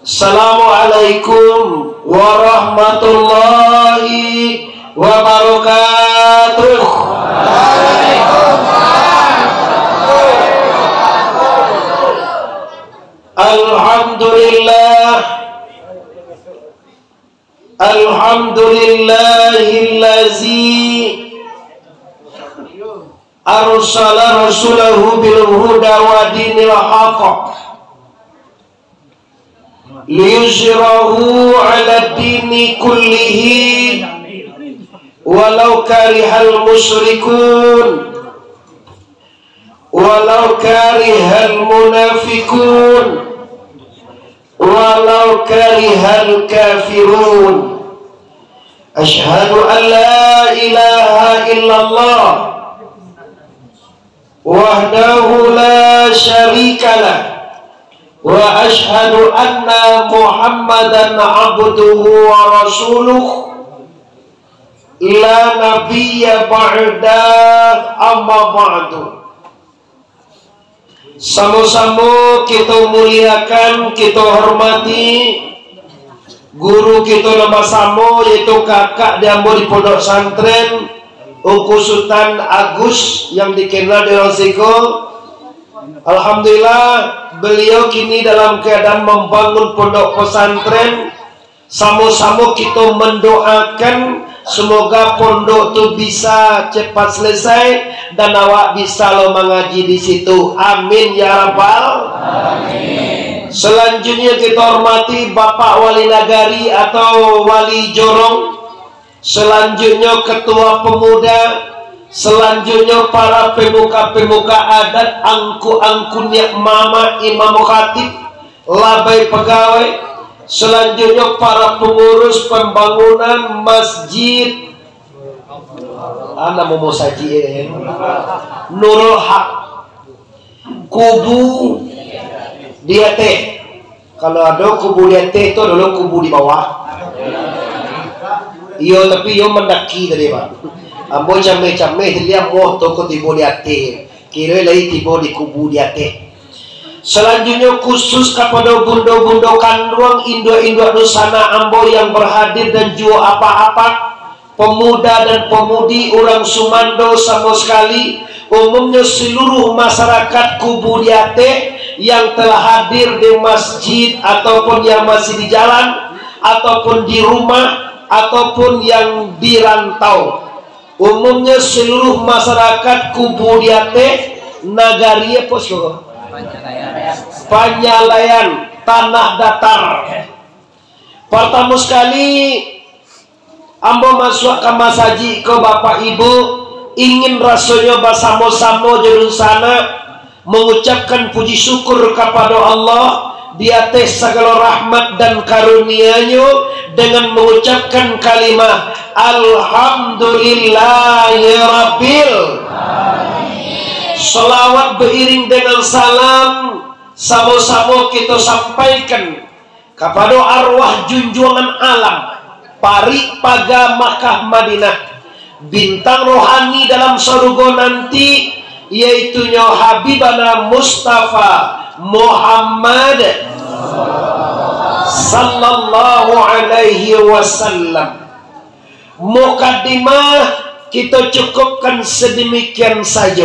Assalamualaikum warahmatullahi wabarakatuh. Alhamdulillahillazi arsala rasulahu bil huda wa dinil haqq liyuzhirahu 'ala dini kullihi walau karihal musyrikun walau karihal munafikun walau karihal kafirun. Asyhadu an la ilaha illallah wahdahu la syarikalah wa ashhadu anna Muhammadan abduhu wa rasuluh la nabiyya ba'da amma ba'du. Sama-sama kita muliakan, kita hormati guru kita nama sama, yaitu kakak diambil di pondok santren Ungku Sultan Agus yang dikenal dengan Ziko. Alhamdulillah beliau kini dalam keadaan membangun pondok pesantren. Sama-sama kita mendoakan semoga pondok itu bisa cepat selesai dan awak bisa lo mengaji di situ. Amin ya rabbal alamin. Selanjutnya kita hormati Bapak Wali Nagari atau Wali Jorong. Selanjutnya Ketua Pemuda. Selanjutnya para pemuka-pemuka adat, angku-angku niat mama, imam khatib, labai pegawai. Selanjutnya para pengurus pembangunan masjid mau saji Nurul Haq kubu Diate. Kalau ada kubu Diate itu adalah kubu di bawah. Iya, tapi yo mendaki tadi Pak. Ambo came-came dia mau toko tibo di ate, kira lagi tibo di kubu di ate. Selanjutnya khusus kepada bundo-bundo kandung induk-induk nusana ambo yang berhadir dan juga apa-apa, pemuda dan pemudi orang Sumando sama sekali, umumnya seluruh masyarakat kubu di ate yang telah hadir di masjid ataupun yang masih di jalan ataupun di rumah ataupun yang di rantau. Umumnya seluruh masyarakat kubu Diate, Nagaria Poso, Panyalayan, Tanah Datar. Pertama sekali ambo masuk ke masaji ke Bapak Ibu, ingin rasanya bersama-sama jurun sana mengucapkan puji syukur kepada Allah di atas segala rahmat dan karunia-Nya dengan mengucapkan kalimat Alhamdulillahirabbil alamin. Selawat beriring dengan salam sama-sama kita sampaikan kepada arwah junjungan alam Pari Paga Makkah Madinah, bintang rohani dalam surga nanti, yaitunya Habibana Mustafa Muhammad sallallahu alaihi wasallam. Mukaddimah kita cukupkan sedemikian saja.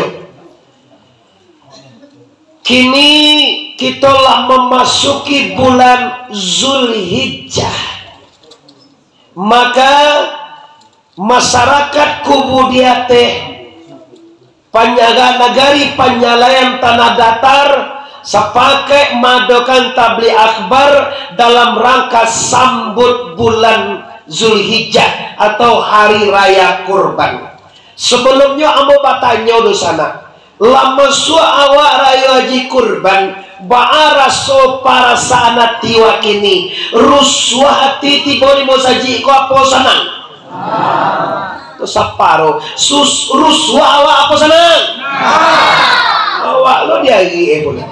Kini kita telah memasuki bulan Zulhijjah. Maka masyarakat kubu Diate, Panyaga Nagari, Panyalayan, Tanah Datar sepakai madokan tabli akbar dalam rangka sambut bulan Zulhijjah atau hari raya kurban. Sebelumnya amo batanya di sana, lama awak raya haji kurban baaraso para sana tiwa kini ruswa hati tiba di mosaji ko apa sanang to saparo ruswa awak apa sanang awak lo diagi boleh.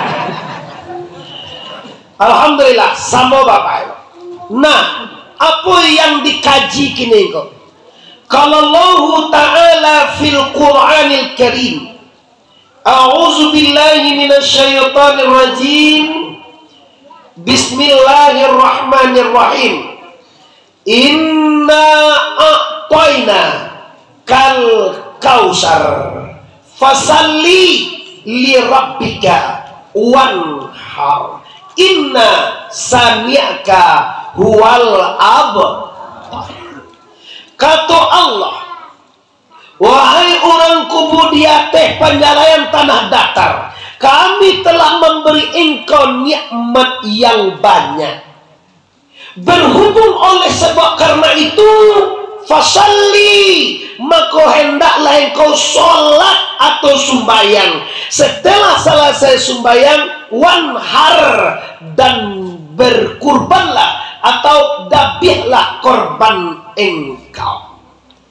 Alhamdulillah sama Bapak. Nah, apa yang dikaji kini kok? Kalau Allah Ta'ala fil Qur'anil Karim, A'udzu billahi minasyaitonir rajim, Bismillahirrahmanirrahim. Inna a'tayna kal kausar fasalli li rabbika wanhar inna sami'aka huwal abtar. Kata Allah, wahai orang kubudia teh penjalayan tanah datar, kami telah memberi engkau nikmat yang banyak. Berhubung oleh sebab karena itu, fasalli, maka hendaklah engkau sholat atau sumbayang. Setelah selesai sumbayang, wanhar, dan berkurbanlah atau dabihlah korban engkau.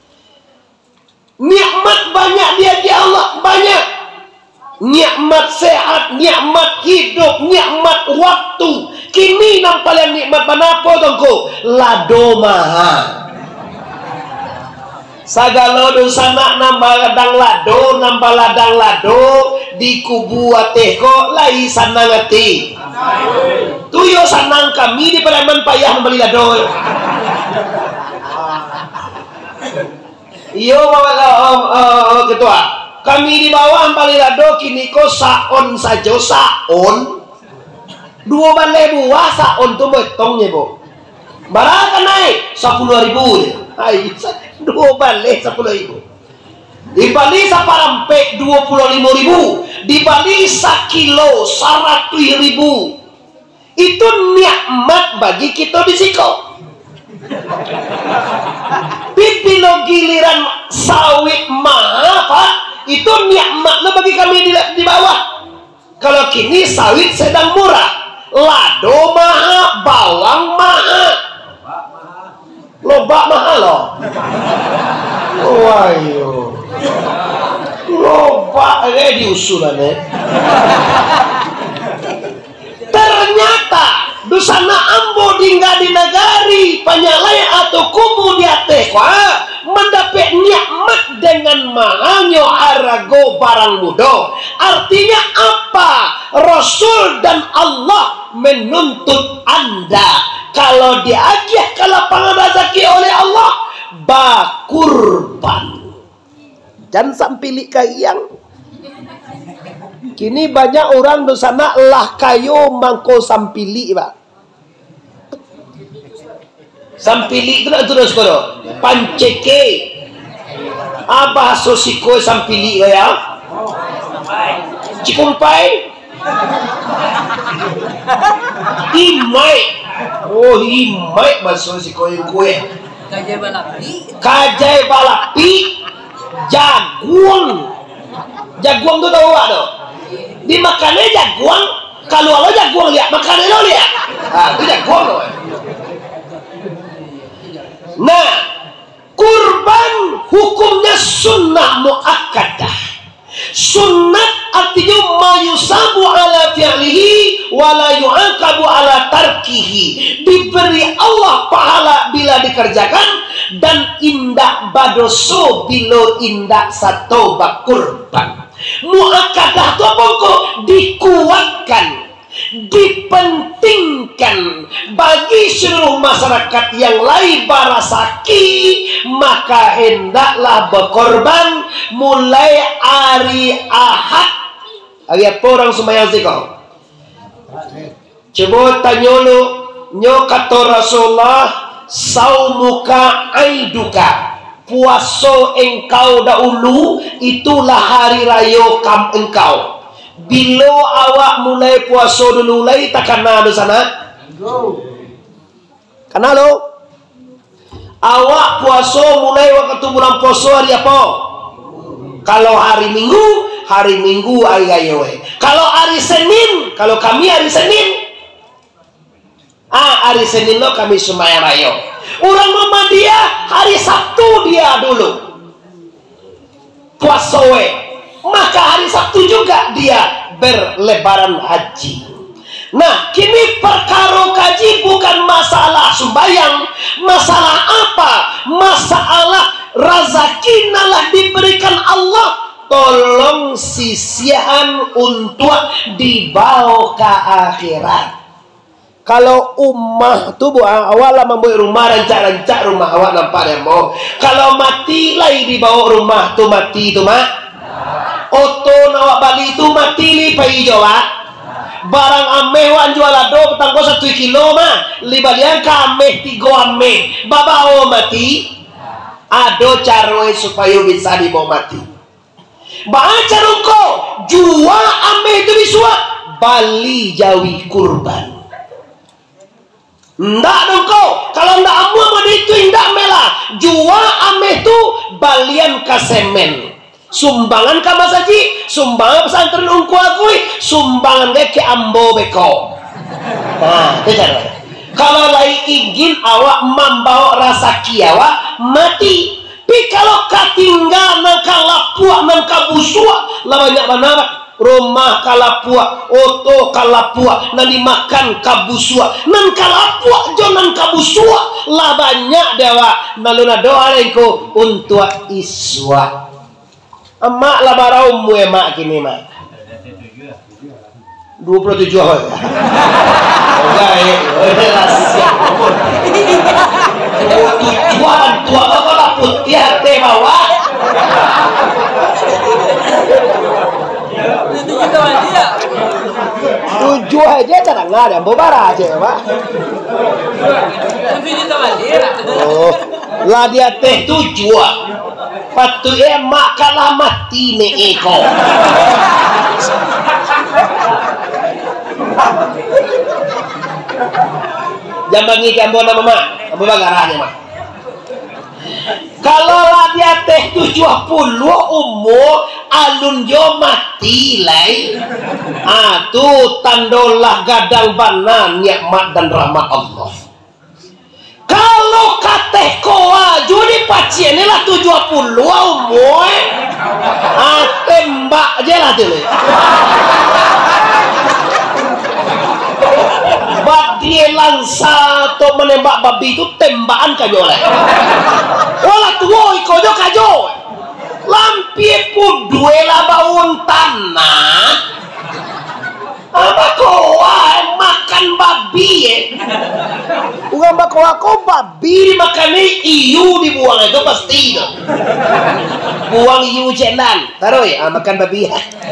Nikmat banyak dia di Allah, banyak. Nikmat sehat, nikmat hidup, nikmat waktu. Kini nampak yang nikmat mana apa tongko? Lado maha. Sagala dosana nambah ladang lado di kubu ateko lai sanang ati. Tuyo sanang kami di Pareman payah membeli lado. Iyo ketua, kami di bawah membeli lado kini ko saon saja saon. 2 balai buah saon tu betongnya bu. Berapa naik? 10.000. Hai, 2 balai 10.000. Di Bali saparampe 25.000. Di Bali 1 kilo 100.000. Itu nikmat bagi kita di siko. Pipilo giliran sawit mahal Pak, itu nikmat bagi kami di bawah. Kalau kini sawit sedang murah, lado mahal, bawang mahal, lobak mahal loh. Wayo, lobak diusulannya. Ternyata dosana ambo tinggal di negari penyalai atau kubu di atekwa mendapat nikmat dengan mahalnya harago barang mudo. Artinya apa? Rasul dan Allah menuntut Anda kalau diajak ke lapangan rezeki oleh Allah bakurban. Jangan sampai kayang. Kini banyak orang di sana lah kayo mangko sampili Pak. Sampili itu nak terus koro. Panceke. Apa sosiko sampili ya? Cikumpai. Imai. Oh imai bahasa sosiko yang kue. Kajai balapi. Jagung. Jagung tu tahu tak? Dimakannya jagung. Kalau lo jagung lihat, makannya lo lihat. Ah, itu jagung lo. Nah, kurban hukumnya sunnah muakkadah. Sunnat artinya mayusabu ala fi'lihi wala yu'aqabu ala tarkihi. Diberi Allah pahala bila dikerjakan dan indak badoso bila indak satu bakurban. Muakkadah itu apa kok? Dikuatkan, dipentingkan bagi seluruh masyarakat yang lain barasaki, maka hendaklah berkorban mulai hari Ahad. Hari apa orang sembahyang sih kau? Coba tanya lu, nyo kata Rasulullah, saumuka aiduka. Puasa engkau dahulu itulah hari raya kam engkau. Bila awak mulai puasa dulu lagi tak kena di sana. Kena lo. Awak puasa mulai waktu bulan puasa hari apa? Kalau hari Minggu hari raya. Kalau hari Senin, kalau kami hari Senin, hari Senin lo kami sembahyang raya. Orang Muhammadiyah hari Sabtu dia dulu puasa maka hari Sabtu juga dia berlebaran haji. Nah kini perkara kaji bukan masalah sembahyang, masalah apa? Masalah rezeki nalah diberikan Allah, tolong sisihan untuk dibawa ke akhirat. Kalau umah tu buat awak lah membuat rumah, rancak-rancak rumah awak nampak dia mau. Kalau mati lagi dibawa rumah tu mati tu mak. Oto nawak bali tu mati li pai jawa. Barang ameh wan jual ado petangko 1 kilo mah. Li balian ka ameh 3 ameh. Babao mati. Ado carwe supaya bisa dibawa mati. Baca rungko jual ameh itu bisua bali jawi kurban. Ndak dong kau, kalau ndak amu sama itu ndak melah. Jual ameh tu balian kasemen. Sumbangan ka masaji, sumbangan pesantren ungku akui, sumbangan ke ambo beko. Nah, itu cara. Kalau lagi ingin awak membawa rasa kiawa mati. Tapi kalau katinggal nang kalapua nang kabusua, lah banyak banget. Rumah kalapua, oto kalapua, nanti makan kabusua, nan kalapua jonan kabusua, lah banyak dewa, naluna doa lengko untuk iswa. Emak lah barau mu emak kini mak. 27 awal. Enggak rahasia. Tujuan tua kalau putih hati bawah. Tujuh aja cara nggak ada bobara aja pak. Oh, lah dia teh tujuh. Patu emak kalah mati ne eko. Jambangi kambo nama mak, apa bagaranya mak? Kalau lah dia teh 70 umur alun jo mati lai. Tu tandolah gadang banan nikmat dan rahmat Allah. Kalau kateh koa judi pacien lah 70 umur. Tembak aja lah tu. Badie langsa atau menembak babi itu tembakan kajo lah. Wala tuwo ikojo kajo. Lampie pu duela baun tanah. Apa koa makan babi Uang bakoa ko babi makan iu dibuang itu pasti itu. Buang iu jenan. Taruh ya makan babi.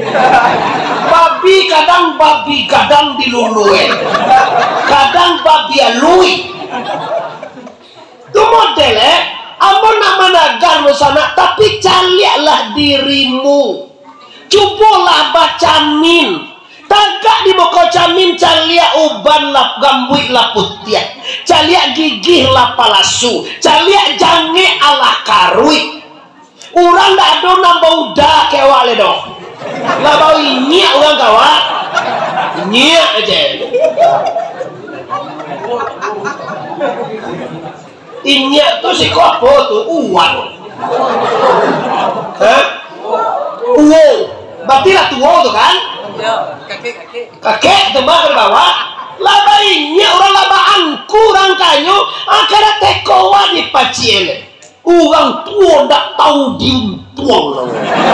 Babi kadang diluluin. Kadang babi alui. Itu modelnya ampun nama nagar sana tapi caliaklah dirimu. Cubolah bacamin. Tagak di boko camin calia uban lap gambui laputian. Calia gigih lap palasu. Calia jange ala karui. Urang dak ada nambah udah kewale dong. Lah bau inyak urang kawat. Inyak aja. Inyak tuh si kopo tuh uwan. Hah? Uwo. Berarti lah tuwo tuh kan? Kakek tembak ke bawah. Laba inyak orang laba angku orang kayu. Akara tekowa di paciele. Orang tua ndak tahu diuntuang.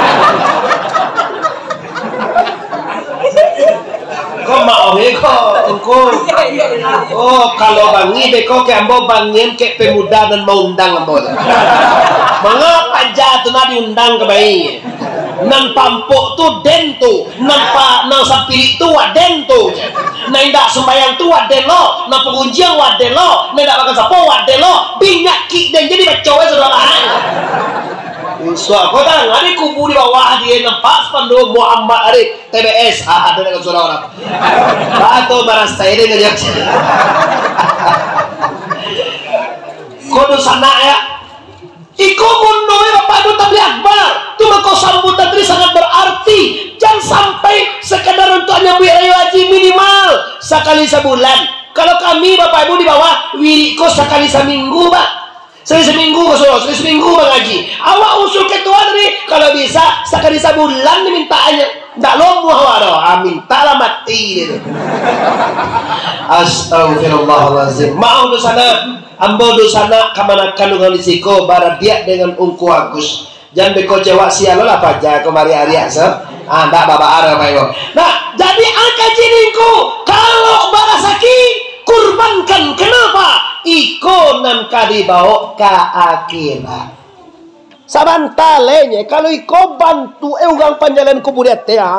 Kau mau kok engkau. Oh kalau bangi beko ke ambo bangin ke pemuda dan mau undang ambo. Mengapa jatuh na diundang ke bayi? Nan pampuk tu den tu, nan sapiri tu waden tu. Nan indak sembayang tu waden lo, nan pengunjian waden lo, nan indak makan sapo waden lo. Binyak ki den jadi bacowe saudara. Insya kau tahu ada kubu di bawah dia nampak spanduk Muhammad ada TBS ada dengan saudara. Atau baras saya dengan dia. Kau tu sana ya. Iko munoi bapak itu tabli akbar. Tu kau sambutan tadi sangat berarti. Jangan sampai sekadar untuk hanya biaya haji minimal sekali sebulan. Kalau kami bapak ibu di bawah wiriko sekali seminggu pak. Sekali seminggu sekali seminggu bang haji. Awak usul ketua tadi kalau bisa sekali sebulan dimintaannya. Ndak lomo awak mintalah mati itu. Astagfirullahalazim. Mau tu sana. Ambo dosana kamana kandungan risiko baradia dengan ungku agus. Jangan beko cewek sial lah paja kemari Arya sah. Anda baba arah bayo. Nah, jadi angka jininku kalau barasaki ku kurbankan. Kenapa? Iko nan kadibawa ke akhirat. Sabantalenya kalau iko bantu orang panjalan kubur teh ya.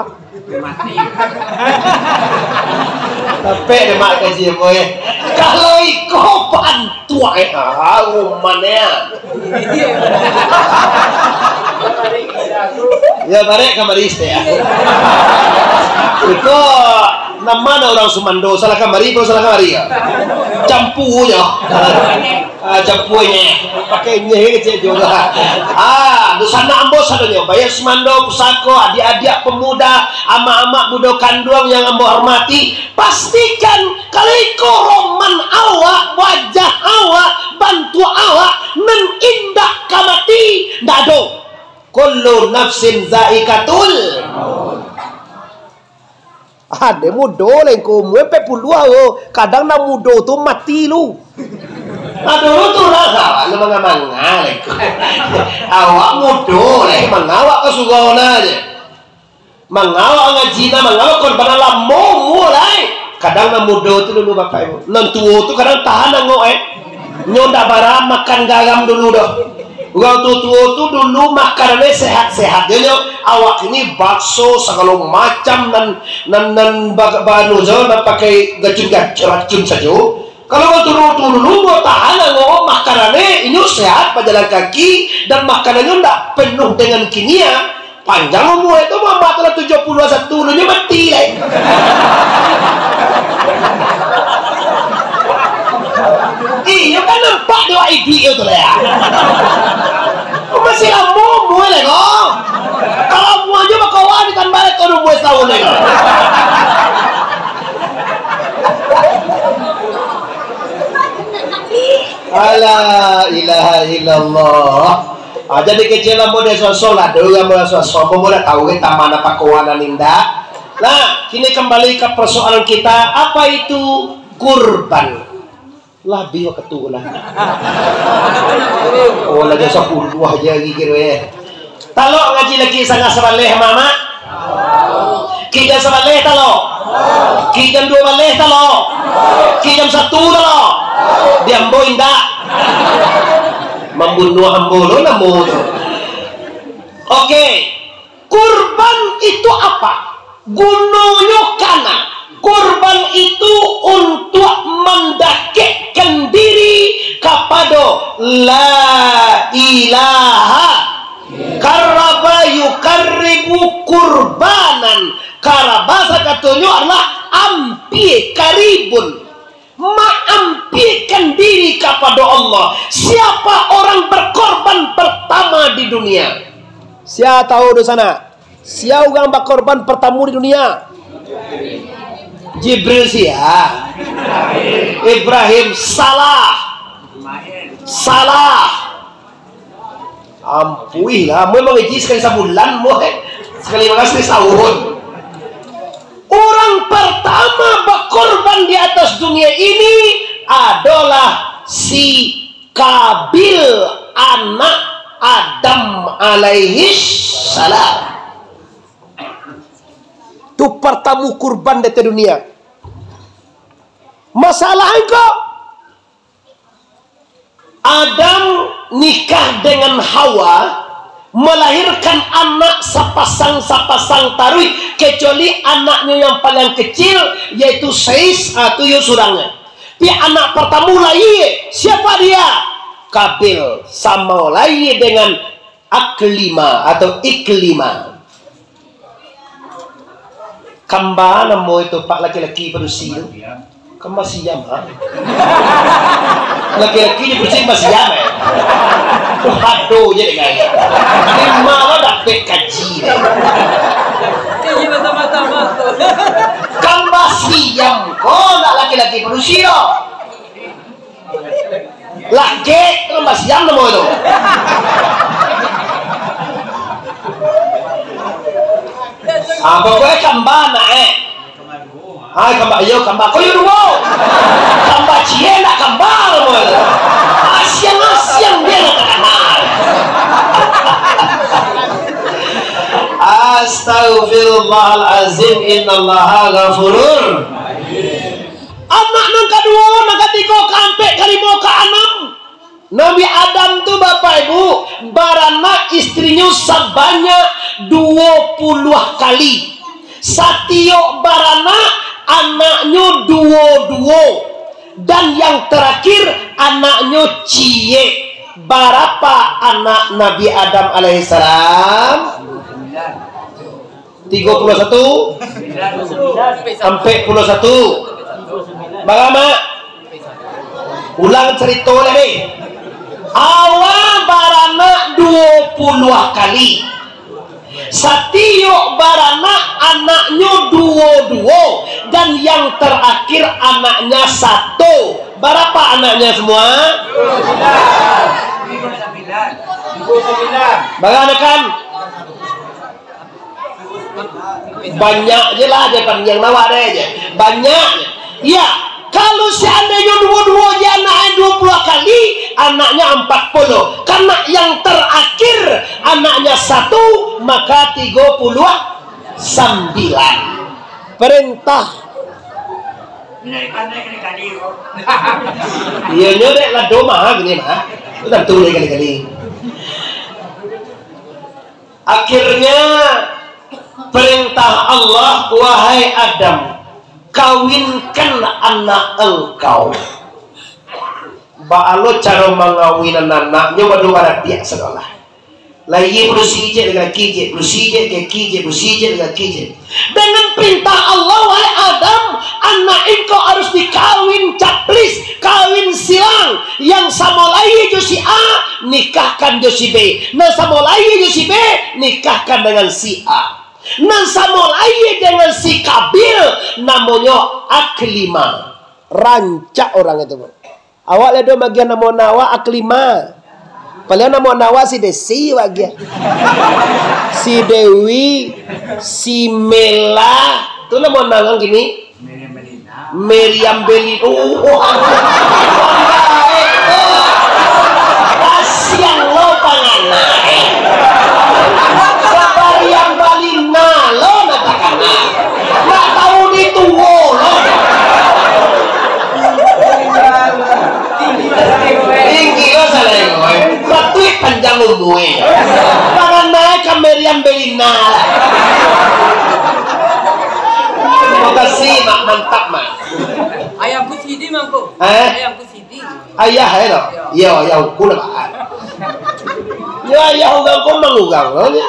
Tapi dia mak kasih boy. Kalau iko bantu umannya. Ya barek kamar istri ya. Iko nama orang Sumando salah kamari atau salah kamari ya. Campunya. Campunya. Pakainya kecil juga. Dusana ambo sadanya bayar Sumando pusako adik-adik pemuda ama-ama budak kanduang yang ambo hormati, pastikan kalau iko roman awak wajah awak bantu awak menindak kamati dado kullu nafsin zaikatul ada mudo lengko muepe pulua kadang na mudo tu mati lu. Aduh tu lah lu manga lengko. Awak mudo leh mangawak kesugona aja. Mangawak ngajina mangawak korban alam mulai. Kadang na mudo tu dulu bapak ibu. Nan tuo tu kadang tahan ngo nyonda bara makan garam dulu dah. Orang tua tu dulu makanannya sehat-sehat. Jadi awak ini bakso segala macam nan banu jauh pakai racun saja. Kalau orang tua dulu mau tahan ngomong makanannya ini sehat berjalan kaki dan makanannya tidak penuh dengan kimia. Panjang umur itu mama telah 71 dulunya mati lah. Iya kan nampak dia ibu itu lah ya. Masih lama mulai kok. Kalau mu aja bakawan ikan balik kau dua tahun lagi. La ilaha illallah. Jadi kecil lah model solat dulu kan model solat. Boleh tahu kita mana pakuanan indah. Nah, kini kembali ke persoalan kita. Apa itu kurban? Labi wa ketulah. Oh lagi 10 aja gigir we. Talo ngaji lagi sangat sabaleh mama. Kijam sabaleh talo. Kijam 2 baleh talo. Kijam 1 talo. Diambo indah. Membunuh ambo namo. Oke. Kurban itu apa? Gununyo kana. Kurban itu untuk mendekatkan diri kepada la ilaha karaba yukarribu kurbanan. Karabasa katanya adalah ampie karibun, mengampikan diri kepada Allah. Siapa orang berkorban pertama di dunia? Siapa tahu di sana? Siapa orang berkorban pertama di dunia? Jibril siya. Ibrahim salah. Ampui lah. Mo mengaji sekali sebulan mo sekali sekali setahun. Orang pertama berkorban di atas dunia ini adalah si Kabil anak Adam alaihi salam. Itu pertama kurban di dunia. Masalah engkau Adam nikah dengan Hawa, melahirkan anak sepasang tarui, kecuali anaknya yang paling kecil yaitu Sais atau Yusuranga. Tapi anak pertama lahir siapa dia? Kabil sama lahir dengan Aklima atau Iklima. Kembar nama itu pak laki-laki berusia. Kembar siam ha? Laki-laki berusia masih siam Aduh jadi kaya. Ini malah dapat kaji. Ini mata-mata. Kembar siam kok nak laki-laki berusia. Laki kembar siam nama itu. Pokoknya kembar nak kembar iyo kembar kau yuk mau kembar cie nak kembar mo asyang dia nak kenal. Astaghfirullahalazim innallaha ghafurur. Anak yang kedua istrinya sebanyak 20 kali. Satio barana anaknya duo-duo. Dan yang terakhir anaknya cie. Berapa anak Nabi Adam alaihissalam? 31 sampai 41. Bagaimana? Ulang cerita lagi. Awal barana 20 kali. Satio barana anaknya duo-duo. Dan yang terakhir anaknya satu. Berapa anaknya semua? 9. Bagaimana kan? Banyak je lah depan yang nawa deh aja. Banyak. Ya, kalau seandainya dua-dua dia anaknya 20 kali, anaknya 40. Karena yang terakhir anaknya 1, maka 39. Perintah. Iya nyodek lah doma gini mah. Itu tentu kali-kali. Akhirnya perintah Allah, wahai Adam, kawinkan anak engkau. Baalo cara mengawin anaknya waduh pada pihak sekolah. Lagi bersijik dengan kijik, bersijik ke kijik, bersijik dengan kijik. Dengan perintah Allah, wahai Adam, anak engkau harus dikawin caplis, kawin silang. Yang sama lagi Josi A, nikahkan Josi B. Nah sama lagi Josi B, nikahkan dengan si A. Nah sama lagi dengan si Kabil, namanya Aklima. Rancak orang itu. Awak lihat bagian nama nawa Aklima. Paling nama nawa si Desi bagian. Si Dewi, si Mela. Itu nama nawa gini. Meriam Belina. Kasian lo panganak. Meriam Belina lo natakan. Nggak tahu dituwo lo. Tinggi lo salah yang gue. Batuik panjang umumnya. Panganak ke Meriam Belina. Terima kasih mak, mantap mak. Ayamku Sidi mangko. Ayamku Sidi. Ayah lo. Iya, ayahku lah pak. Ya ayah ugang ko mangugang lo nya.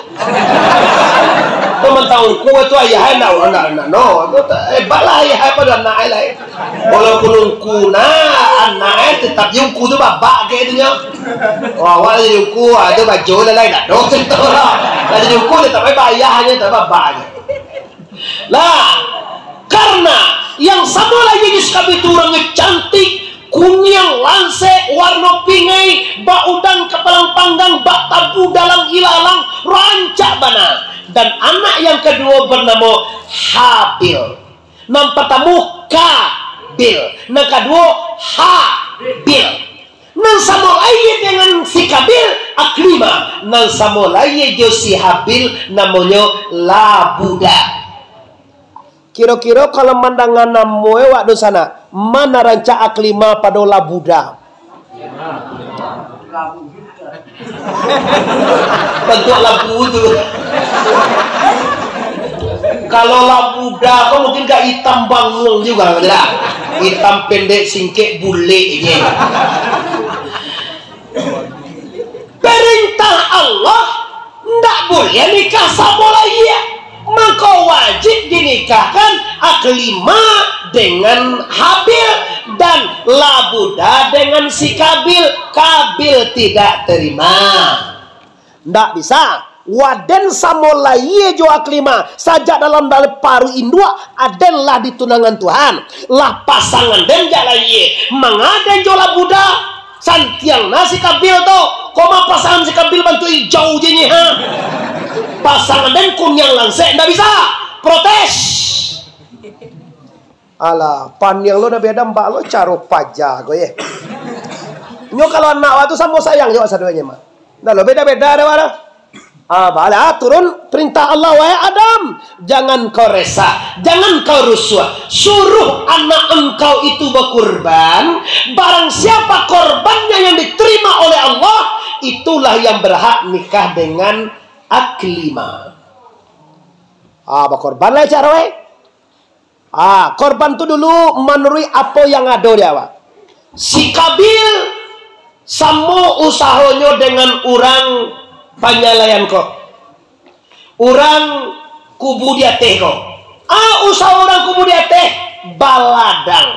Teman tahunku itu ayah anak no. Balah ayah pada anak lain. Walaupun kuna anak tetap yung kudu babak kayak itu nya. Wah, wala yung ku ada baju lain dah. Dong cerita lah. Ada yung ku tetap ayahnya tetap babaknya. Lah, karena yang sama lagi Yuskabi itu orangnya cantik, kunyang, lanse, warna pingai, bak udang, kepalang panggang, bak tabu dalam ilalang, rancak bana. Dan anak yang kedua bernama Habil. Nam pertama Kabil. Nam kedua Habil. Nam sama lagi dengan si Kabil Aklima. Nam sama lagi jo si Habil namanya Labuda. Kira-kira kalau mandangan namoe waktu sana, mana rancak Aklima pada Labuda? Bentuk labu itu. Kalau Labuda, kok mungkin gak hitam bangun juga, enggak? Hitam pendek singkek bule ini. Perintah Allah, ndak boleh nikah sama lagi ya. Maka wajib dinikahkan Aklima dengan Habil dan Labuda dengan si Kabil. Kabil tidak terima. Ndak bisa. Waden samolaiye jo Aklima saja dalam paru indua adalah ditunangan Tuhan. Lah pasangan den jalaiye mengaden jo Labuda santiang nasi Kabil to. Koma pasangan si Kabil bantu hijau jenyi ha. Pasangan dan kunyang langsek ndak bisa protes. Alah pan yang lo udah beda mbak lo caro pajak gue ya. Nyo kalau anak waktu sama sayang juga saduanya mah. Nah lo beda-beda ada mana? Bala turun perintah Allah, wahai Adam, jangan kau resah, jangan kau rusuh. Suruh anak engkau itu berkurban. Barang siapa korbannya yang diterima oleh Allah, itulah yang berhak nikah dengan Aklimah. Apa korban lah cara korban tu dulu menurut apa yang ada dia Pak. Si Kabil sama usahanya dengan orang panyalayan kok. Orang kubu dia teh kok. Usaha orang kubu dia teh baladang.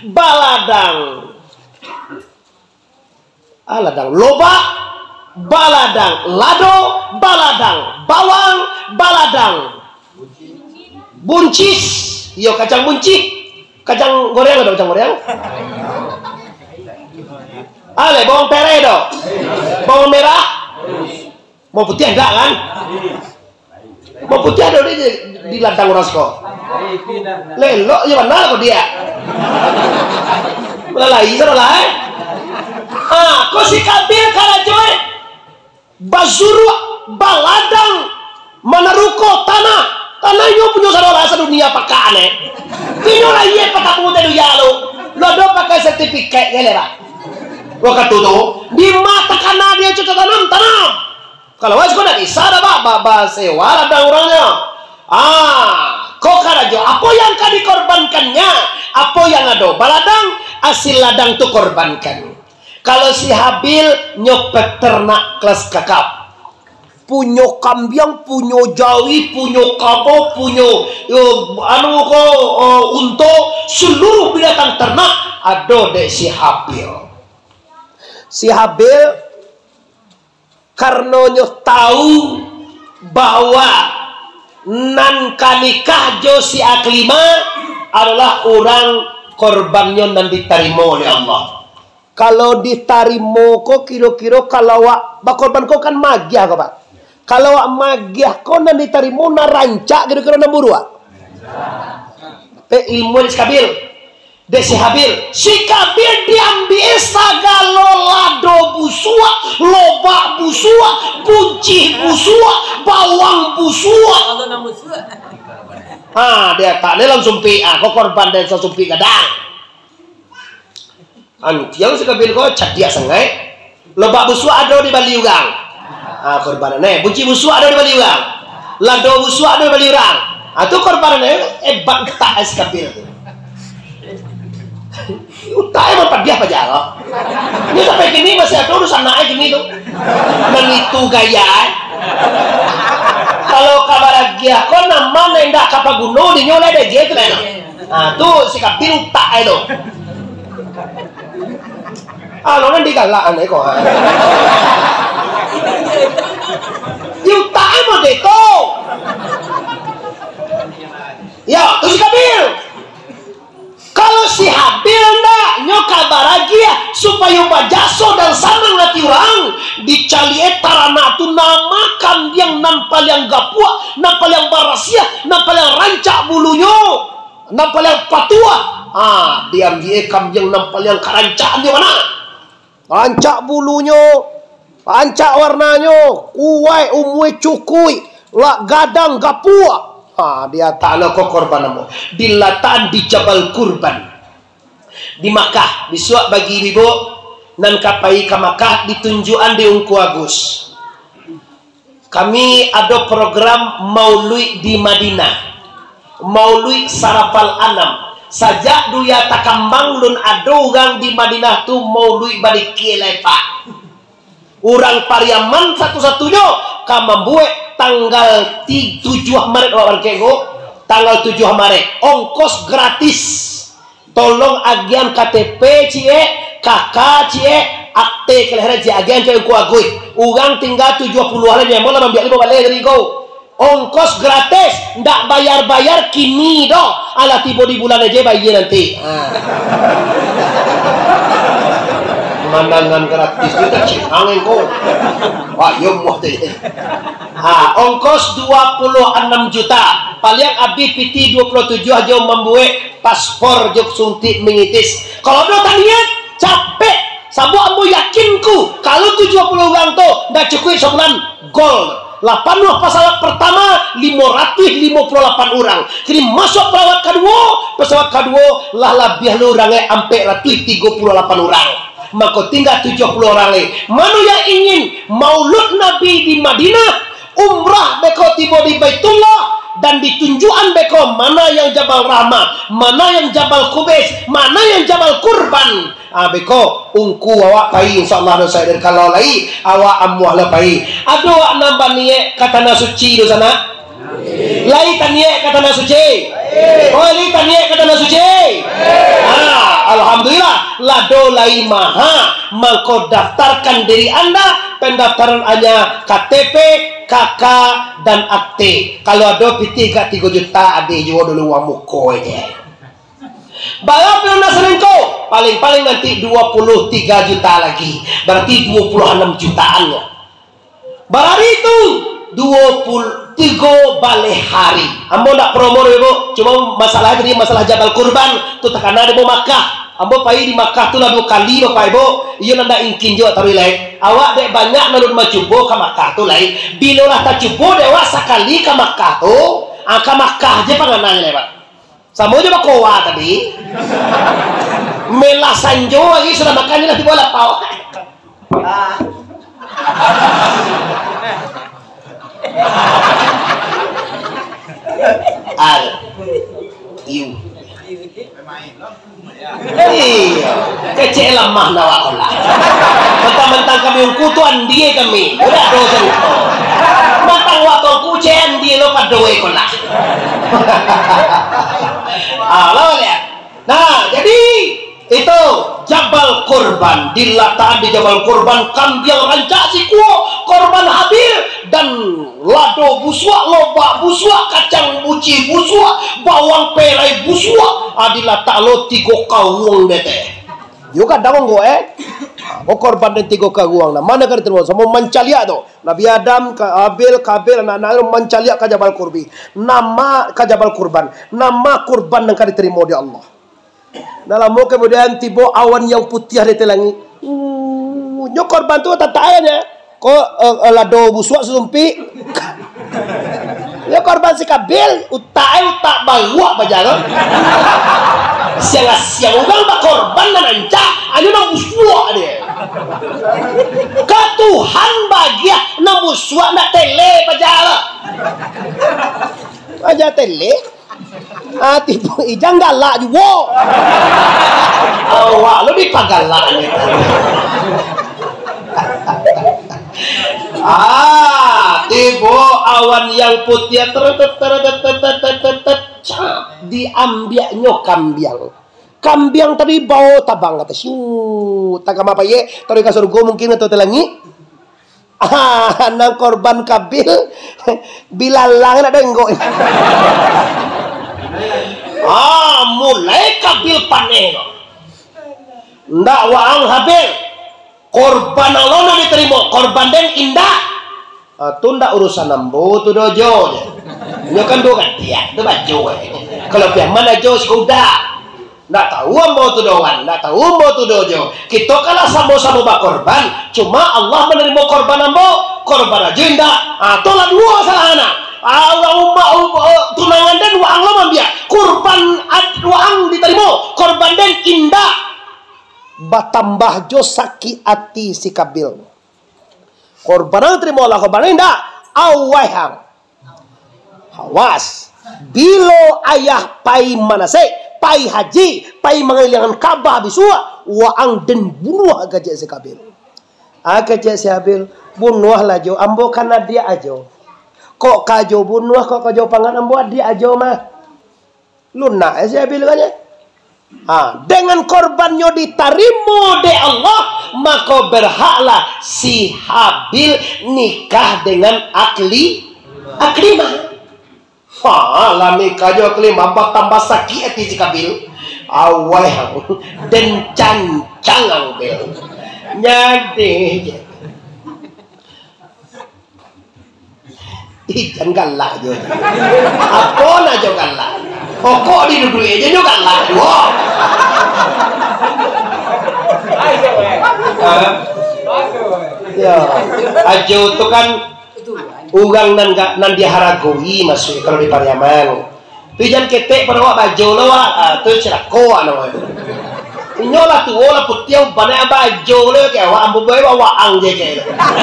Ladang loba, baladang lado, baladang bawang, baladang buncis, yo kacang buncis, kacang goreng ada kacang goreng. Bawang pere do, bawang merah, mau putih enggak kan? Mau putih ada di ladang orang sekolah. Lelok ya mana kok dia? Melalai sana lah. Kau si Kabil kalajoy bazuru baladang menaruko tanahnya punya saudara sedunia pakai aneh. Tino lah iya pakai putih du yalo. Lo do pakai sertifikat gelera. Waktu itu di mata kanan dia cuci tanam. Kalau wes kau dah bisa dah bah sewa ladang orangnya. Kau karajo apa yang kau dikorbankannya? Apa yang ada baladang hasil ladang tu korbankan. Kalau si Habil nyopet ternak kelas kakap, punya kambing, punya jawi, punya kabo, punya unta, seluruh binatang ternak ada dek si Habil. Si Habil karena tahu bahwa nan kanikah jo si Aklimah adalah orang korbannya nan diterima oleh Allah. Kalau ditarimo kok kira-kira kalau bakorban kok kan magiah kok Pak. Kalau magiah kok nan ditarimo na rancak kira-kira na buru ilmu si Kabil. Si Habil, si Kabil diambil sagalo lado busua, loba busua, bunci busua, bawang busua. Dia tak dia langsung kok korban dan langsung kadang. Yang si Kabil kok cadia sengai loba busua ada di Bali urang korbanannya bunci busua ada di Bali urang lado busua ada di Bali urang itu korbanannya tak si Kabil tak emang padiah apa jalan ini sampai gini masih ada urusan naik gini tuh itu gaya kalau kabar gia kok nama nendak kapal gunung di nyola ada gitu tuh si Kabil tak itu lo nanti galak aneh kok. Yutai mau deto. Ya, terus Kabil. Kalau si Habil ndak nyokal baragia supaya bajaso dan sanang hati orang dicali tarana tu nama kambing nampal yang gapua, nampal yang barasia, nampal yang rancak bulunya, nampal yang patua. Diam dia kambing nampal yang karancaan di mana? Rancak bulunya, rancak warnanya, kuai umui cukui, lak gadang gapua. Dia tanah kok korban di latan di Jabal Kurban di Makkah disuap bagi ribu nan kapai ke Makkah ditunjukan di Ungku Agus. Kami ada program maulid di Madinah, maulid Sarapal Anam. Sajak duya takambang lun ada orang di Madinah tu maulid balik kilepa. Orang Pariaman satu-satunya kamambuek tanggal 7 Maret orang kego tanggal 7 Maret ongkos gratis. Tolong agian KTP cie, kakak cie, akte kelahiran cie agian ke ku agui. Orang tinggal 70 hari yang mau ambil 5 balik dari go. Ongkos gratis, ndak bayar-bayar kini doh. Ala tiba di bulan aja bayar nanti. Pemandangan gratis kita angin kok. Wah, yo muah teh. Ongkos 26 juta. Paling abi PT 27 aja membuat paspor jok suntik mengitis. Kalau do taniat capek. Sabu ambo yakinku kalau 70 orang tuh ndak cukup sebulan gol. 80 pesawat pertama 558 orang. Kini masuk pesawat kedua lah lebih lu orangnya sampai 38 orang. maka tinggal 70 orang lagi. Mana yang ingin maulud Nabi di Madinah, umrah beko tiba di Baitullah, dan ditunjukkan beko mana yang Jabal Rahmah, mana yang Jabal Kubais, mana yang Jabal Kurban. Beko ungku awak pai insyaallah do saya kalau lai awak amuah la pai. Ado awak nambah niat kata nasuci do sana. Lai taniat kata nasuci. Oh, lai taniat kata nasuci. Alhamdulillah lado lai maha mangko daftarkan diri Anda. Pendaftaran hanya KTP, KK dan akte. Kalau ada piti 3 juta ade juga dulu uang muko aja. Bayar pun nasarenko paling-paling nanti 23 juta lagi. Berarti 26 jutaan ya. Berarti itu 23 balik hari. Ambo nak promo ibu. Cuma masalah tadi masalah Jabal Kurban tu takkan ada di Makkah. Ambo pai di Makkah tu lah 2 kali bapak ibu. Iyo nanda ingkin juga taruh lain. Awak dek banyak nalur macubo ke Makkah tu lain. Bila lah tak cubo dewa sekali ke Makkah tu. Ke Makkah aja panganannya lebat. Sama aja bakowa tadi. Melasanjo lagi sudah makannya nanti bola pau. Al iu. Iya, kecil lemah nawakolah. Mentang-mentang kami ungku tuan dia kami. Udah dosa itu. Mentang waktu kucing dia lo padoe kolah. Lawan ya. Nah, jadi itu Jabal Kurban, dilataan di Jabal Kurban kambiang rancak si kuo korban Habil dan lado busua, lobak busua, kacang buci busua, bawang perai busua, adilata lo 3 kawung dete. Juga dawang go korban dan 3 kawung. Nah, mana kan terus sama mancalia tu. Nabi Adam, Habil, Kabil, anak-anak mancalia ke Jabal Kurbi. Nama ke Jabal Kurban, nama kurban yang diterima di Allah. Dalam kemudian tiba awan yang putih di telangi. Nyo korban tu tak ayahnya. Ko lado busuk sumpi. Ya korban si Kabil utak bawa bajaran. Siang ugang tak korban dan ancak. Anu nang busuk dia. Ka Tuhan bagia nang busuk nak tele bajaran. Aja tele. Tipu ijang galak juga. Awak lebih pagalak ni. Tipu awan yang putih diambilnya kambiang tadi bawa tabang kata takam apa ye tadi ke surga mungkin atau telangi. Nang korban Kabil bilalang ada enggak. Mulai Kabil panen. Ndak waang Habil. Korban Allah diterima. Korban den indah. Tu ndak urusan nambo tu dojo. Ini kan dua dia. Tu baju. Kalau pihak mana jo sudah. Ndak tahu ambo tu doan. Ndak tahu ambo tu dojo. Kita kalah sama-sama berkorban. Cuma Allah menerima korban ambo. Korban aja indah. Tolah dua salah anak. Tunangan dan uang lo mambia kurban uang diterima korban dan indah batambah jo sakit hati si Kabil korban terima lah korban indah awahang hawas bilo ayah pai manase pai haji pai mengelilingan Ka'bah bisua uang dan bunuh gajah si Kabil gajah si Kabil bunuh lah jo ambo karena dia ajo. Kok kajo bunuh, kok kajo panganan buat dia aja mah. Lunak saya bilangnya. Dengan korbannya diterima di Allah, maka berhaklah si Habil nikah dengan Aklimah. Lah nikah jo Aklimah tambah sakit hati si Kabil. Awal dan cancangan bel. Nyade. Ikan galak je. Apa nak jo galak? Pokok di duduk aja jo galak. Wah. Ya, ajo tu kan ugang nan diharagoi masuk kalau di Pariaman. Pijan ketek pada wak baju lo wak tu cerako anu. Inyolah tu lah putiau banyak baju le ke awak ambu bae bawa ang je ke.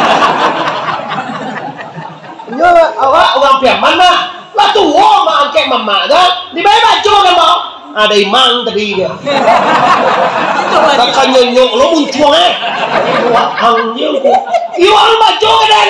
Inyolah awak orang pihak mana? Lah tu mah angke mama dah. Di bae baju kan mau. Ada imang tadi dia. Tak nyonyok lo muncul Wah ang je ko. Iwang baju kan.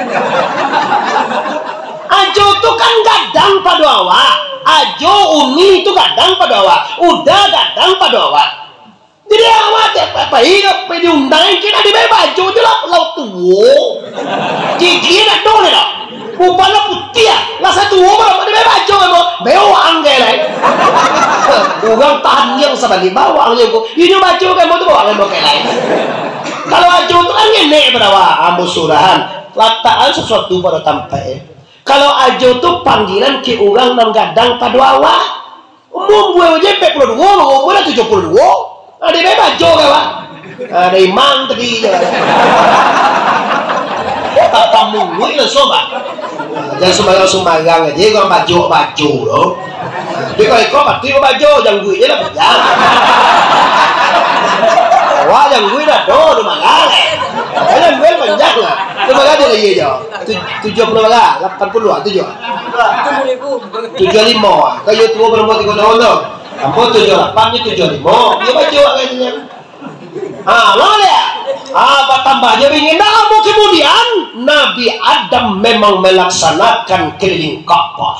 Ajo tu kan gadang pada awak. Ajo uni tu gadang pada awak. Udah gadang pada awak. Jadi awak apa hidup diundang kita di baju je lah lau tuo. Gigi dah dole dah. Upana putih lah satu orang di baju mo. Beo angge lai. Orang tahan yang sabali bawa angge ko. Ini baju kan mo tu bawa angge mo kelai. Kalau baju tu kan ngene berawa ambo surahan. Lataan sesuatu pada tampai. Kalau ajo tu panggilan ke orang nang gadang pada awak. Umum gue aja 42, umur 72. Ada bebas juga Pak. Ada imang tadi. Tak kamu gue sobat. Jangan sembarangan aja orang baju loh. Dia kalau kau pasti baju jangan gue je lah jangan. Wah jangan gue dah do malah. Jangan gue panjang lah. Itu malah dia lagi je. 70 malah 80 7. 75. Kayu tua berumur 3 tahun tu. Kamu 78 ni 75. Dia baju katanya. Mana dia? Apa tambahnya ingin namun kemudian Nabi Adam memang melaksanakan keliling Ka'bah.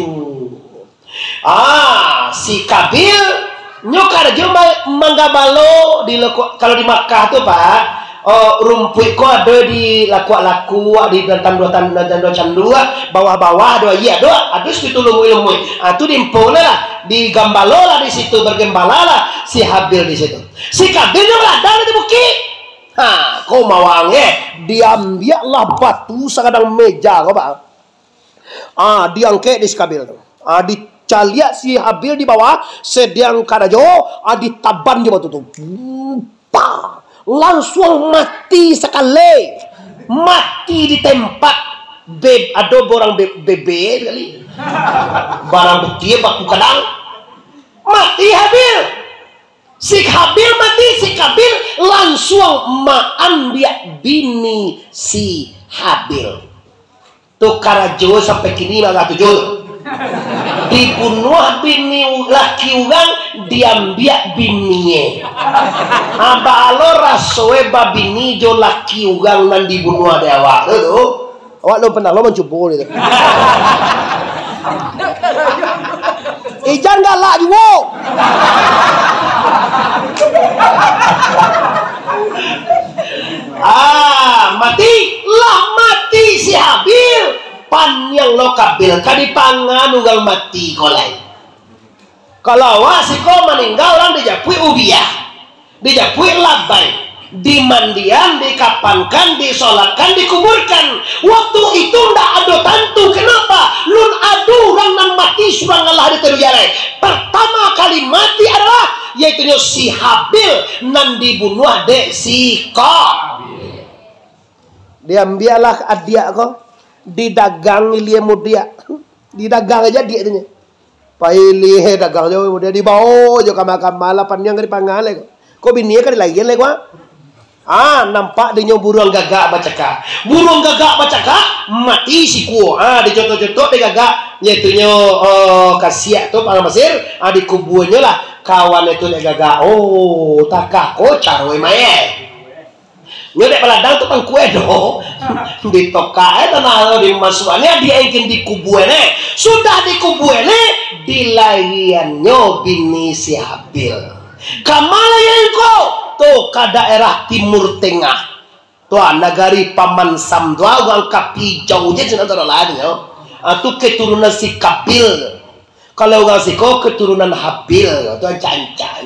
Si Kabil nyokar aja manggabalo di kalau di Makkah tuh Pak. Rumput ko ada di laku di tanda candua bawah-bawah doa iya doa adus ditulung ilmu itu dimpone lah di gambalo lah di situ bergembala lah si Habil di situ si Kabil juga ada di bukit kau mawange diambillah batu sakadang meja kau Pak diangke di si Kabil tuh dicaliak si Habil di bawah sedang kadajo ditaban di batu tuh langsung mati sekali mati di tempat ada orang bebe kali barang bukti batu kadang mati Habil si Habil mati si Kabil langsung ambil bini si Habil tuh karajo sampai kini malah tujuh dibunuh bini laki orang diambil bininya abalo rasoe babini jo laki orang nan dibunuh ada awak tu awak lo pernah lo mencoba itu jangan galak juga mati si Habil pan yang lo Kabil kadipangan ugal mati kolai kalau si kau meninggal orang dijapui ubiah dijapui labai dimandian dikapankan disolatkan dikuburkan waktu itu ndak ada tantu kenapa lun adu orang nan mati surang Allah diterujare pertama kali mati adalah yaitu si Habil nan dibunuh dek si Kabil diambialah adia kau didagang ilie mudia didagang aja dia tanya paili dagang aja mudia dibawa jo kamala panjang dari pangale kok bini kan lagi le gua nampak dia burung gagak bacaka mati si ku dicotot-cotot dia gagak yaitu kasiak tu para Mesir dikuburnya lah kawan itu dia gagak takak kocar we mae nyodek peladang tu kan kue do ditokai tanah di masukannya dia ingin dikubuene sudah dikubuene dilahiannya bini si Habil kamala yang kau tuh ke daerah timur tengah tuh nagari paman Sam tuh orang kapi jauh je cina tara lain tu keturunan si Kabil kalau orang si kau keturunan Habil tuh cancan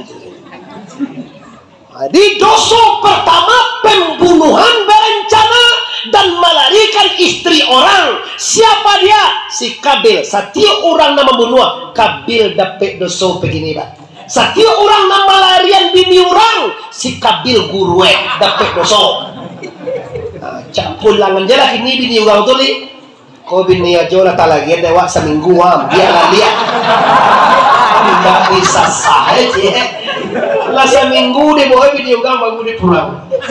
di dosa pertama pembunuhan berencana dan melarikan istri orang. Siapa dia? Si Kabil. Setiap orang nama membunuh Kabil dapat dosa begini Pak. Setiap orang nama melarian bini orang si Kabil gurue dapat dosa. Cak pulangan je lah ini bini orang tu ni. Kau bini aja lah tak lagi dewa seminggu dia lah lihat. Tidak bisa sah je. Lah seminggu dia bawa video gambar dia pulang.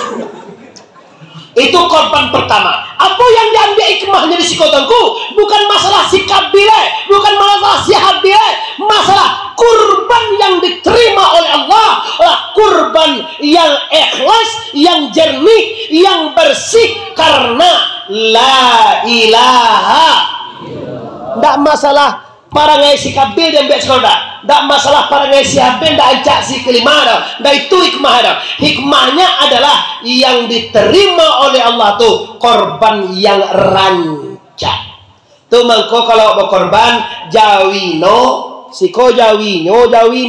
Itu korban pertama. Apa yang diambil hikmahnya di sikotangku? Bukan masalah sikap bile, bukan masalah sihat bile, masalah kurban yang diterima oleh Allah, kurban yang ikhlas, yang jernih, yang bersih karena la ilaha. Tidak masalah para ngai sikap bile dan biak sekolah. Tidak masalah para ngai sihat bile dan ajak si kelima dah. Dan itu hikmah dah. Hikmahnya adalah yang diterima oleh Allah tu korban yang rancak. Tu mangko kalau berkorban jawino, siko jawino,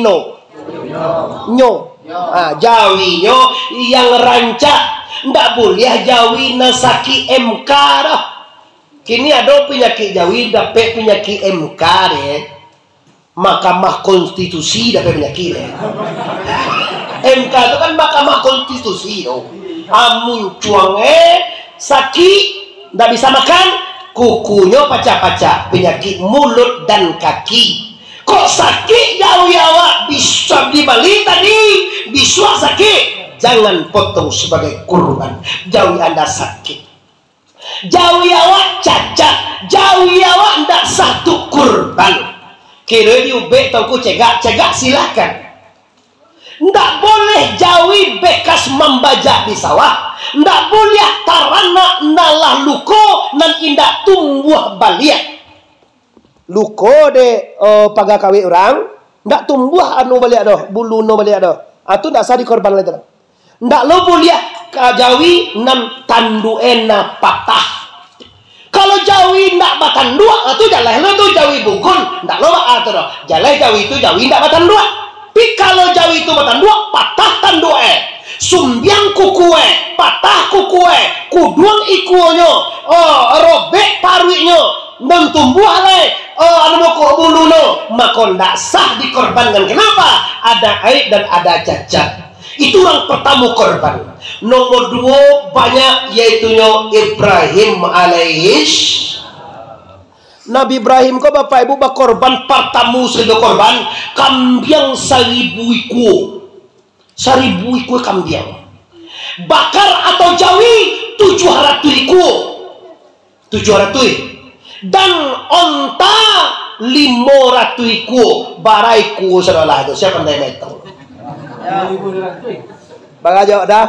nyo. Jawino yang rancak. Ndak boleh jawina saki MK dah. Kini ada penyakit jawi dapat penyakit MK deh. Mahkamah Konstitusi dapat penyakit deh. MK itu kan Mahkamah Konstitusi dong. Amun cuang sakit ndak bisa makan, kukunya pacak-pacak, penyakit mulut dan kaki. Kok sakit jauh awak bisa dibalik tadi, bisa sakit, jangan potong sebagai kurban. Jauh Anda sakit, jauh awak cacat, jauh awak ndak satu kurban. Kira diubek tangku cegak silakan. Ndak boleh jawi bekas membajak di sawah. Ndak boleh tarana nalah luko nan indak tumbuh baliak. Luko de paga kawi orang ndak tumbuh anu baliak doh, bulu no baliak doh. Atu ndak sah dikorban lagi doh. Ndak lo boleh kajawi nan tanduena patah. Kalau jawi ndak batan dua, atu jalah lo tu jawi bukun, ndak lo atu doh. Jalah jawi itu jawi ndak batan dua. Tapi kalau jawi itu batan dua, patah tandue, sumbiang kukue, patah kukue, kuduang ikuonyo, robek paruinyo, dan tumbuh le, anu moko buluno, maka ndak sah dikorbankan. Kenapa? Ada aib dan ada cacat. Itu yang pertama korban. Nomor dua banyak yaitunya Ibrahim alaihis. Nabi Ibrahim ko bapak ibu korban pertama seribu korban kambing 1000 iku kambing bakar atau jawi 700 iku dan onta 500 iku baraiku saudara itu siapa yang metong bagaimana dah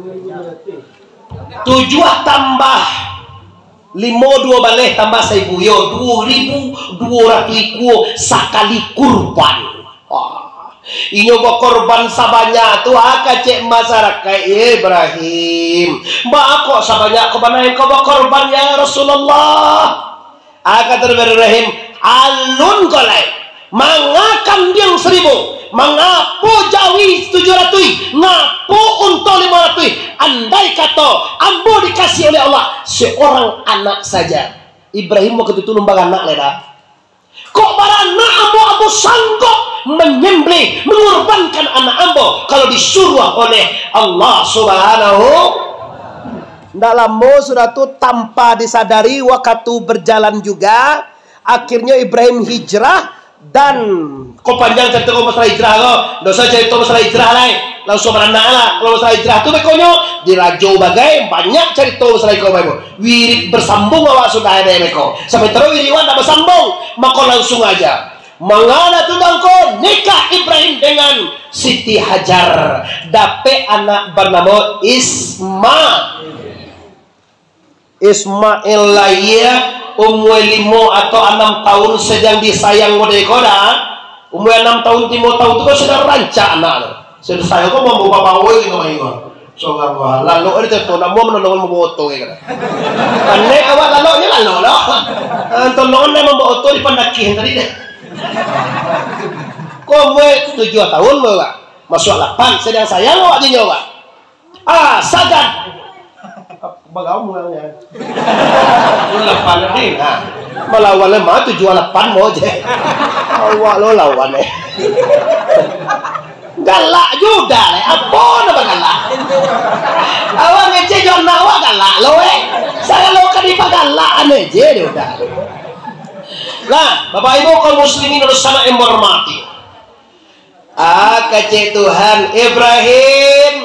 7 tambah 5 2 balik tambah 1000 yo 2200 iku sakali kurban. Inyo korban sabanya tu cek masyarakat Ibrahim. Mbak kok sabanya kau banain kau korban ya Rasulullah. Kata Ibrahim alun golai manga kambing 1000 mengapo jawi 700 ngapo unta 500. Andai kata ambo dikasih oleh Allah seorang anak saja, Ibrahim mau ketutulung bang anak leda. Kok baranak ambo sanggup menyembelih mengorbankan anak ambo kalau disuruh oleh Allah Subhanahu. Ndak lama sudah tu tanpa disadari waktu berjalan juga akhirnya Ibrahim hijrah. Dan kau panjang cerita kau masalah hijrah kau, dosa cerita masalah hijrah lain, langsung beranak lah. Kalau masalah hijrah tu bekonyo dirajo bagai banyak cerita masalah kau baik. Wirid bersambung awak sudah ada meko. Sampai terus wiriwan tak bersambung, maka langsung aja. Mengada tu dangko nikah Ibrahim dengan Siti Hajar, dapat anak bernama Ismail lahir. Umur 5 atau 6 tahun sedang disayang model koda. Umur 6 tahun 5 tahun itu kan sudah rancak anak. Sudah sayang kok mau bawa gitu main kok. So ngapa lalu itu tuh nak mau menolong membawa gitu. Aneh awak lalu loh. Tolongan memang membawa oto di pandaki tadi deh. Kok umur 7 tahun bawa masuk 8 sedang sayang awak di nyawa. Sagan. Bagamu yang lawan ni, melawan lemah tu jual 8 mau je. Awak lo lawan galak juga apa nama galak? Awak ngece jual awak galak lo saya lo kan di galak ane je dia udah. Nah, Bapak Ibu kaum muslimin harus sama yang hormati. Kacek Tuhan Ibrahim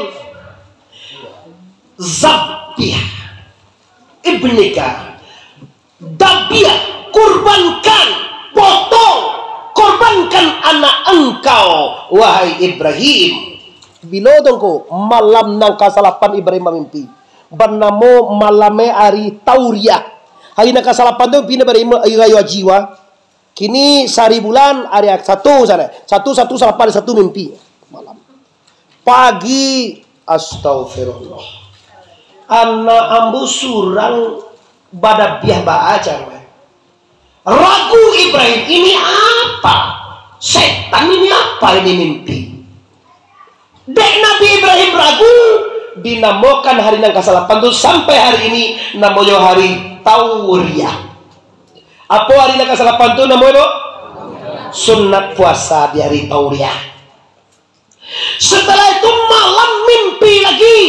zabih ibnika, dabiah, kurbankan, potong, korbankan anak engkau wahai Ibrahim. Bilo dongko malam nang kasalapan Ibrahim mimpi banamo malame ari tauria hari nang kasalapan tu pina Ibrahim ayu jiwa kini sari bulan ari satu sana satu salapan satu mimpi malam pagi astagfirullah anak ambu surang badabiah baajar ragu Ibrahim ini apa setan ini apa ini mimpi. Dek Nabi Ibrahim ragu dinamokan hari nang kasalapan tu sampai hari ini namoyo hari Tauriyah. Apa hari nang kasalapan tu namoyo sunat puasa di hari Tauriyah. Setelah itu malam mimpi lagi.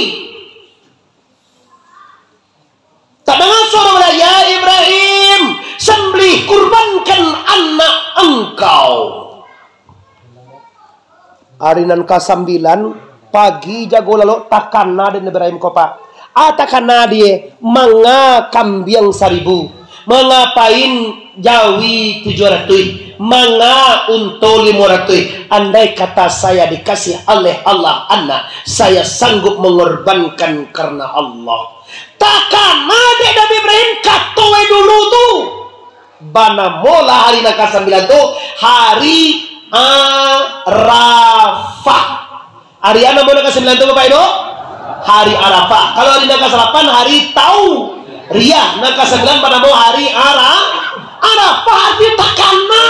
Tak dengar suara ya Ibrahim, sembelih kurbankan anak engkau. Arinan ke-9 pagi jago lalu takana dan Ibrahim kopa. Takana dia manga kambing 1000, mengapain jawi 700, manga unto 500. Andai kata saya dikasih oleh Allah anak, saya sanggup mengorbankan karena Allah. Takana dia Nabi Ibrahim katowe dulu tuh. Bana mola hari nak ke-9 tuh hari Arafah. Hari apa mau ke-9 itu Bapak Ibu? Hari Arafah. Kalau hari ke-8 hari Tauriyah. Nak ke-9 pada mau hari Arafah artinya takana.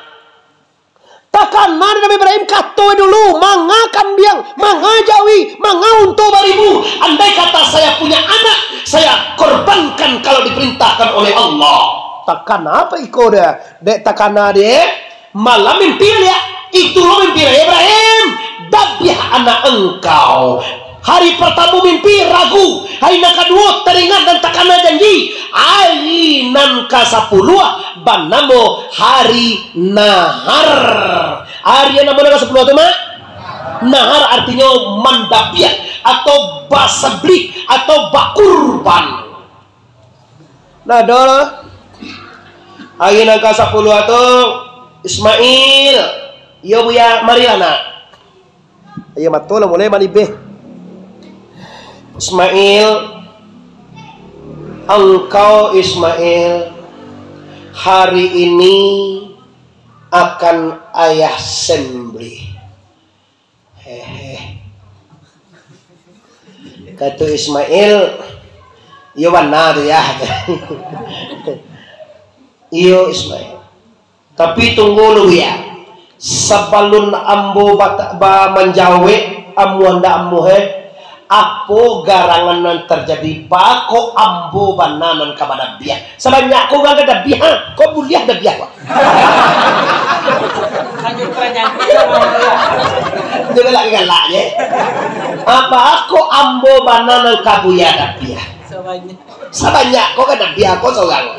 Takana Nabi Ibrahim katoe dulu, manga kambing, manga jawi, manga unta 1000. Andai kata saya punya anak, saya korbankan kalau diperintahkan oleh Allah. Takana apa ikoda? Dek takana dia malam mimpi dia, itu lo mimpi Ibrahim, dabiah anak engkau. Hari pertama mimpi ragu, hari yang kedua teringat dan takana janji, hari nan ke-10 banamo hari nahar. Hari yang namanya ke-10 itu mah nahar artinya mandabiah atau basablik atau bakurban. Nah dolo hari yang ke-10 itu Ismail, yo buya Mariana. Ayo matola mulai manibeh. Ismail, engkau Ismail hari ini akan ayah sembelih. Hehe. Kata Ismail, yo mana tu ya? Iyo Ismail. Tapi tunggu dulu ya. Sebelum ambo menjawe amu anda amu apa garangan yang terjadi bako ambo bananan kepada biah. Sebanyak kau gak ada biah, kau boleh ada biah. Jangan lagi galak ya. Apa aku ambo bananan kabuya ada biah. Sebanyak kau gak ada biah, kau seorang.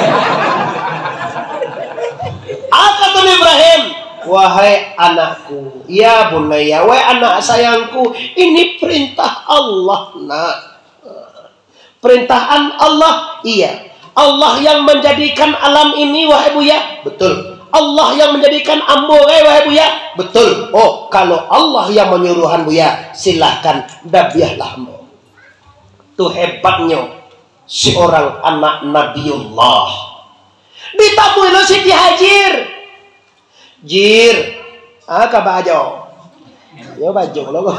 Kata Ibrahim, wahai anakku, ya bunaya, wahai anak sayangku, ini perintah Allah nak. Perintahan Allah, iya. Allah yang menjadikan alam ini, wahai buya, betul. Allah yang menjadikan ambo, wahai buya, betul. Oh, kalau Allah yang menyuruhan buya, silahkan dabiahlah ambo. Itu hebatnya seorang anak Nabiullah. Ditamui lo Siti Hajir. Jir, baju. Yo baju lo.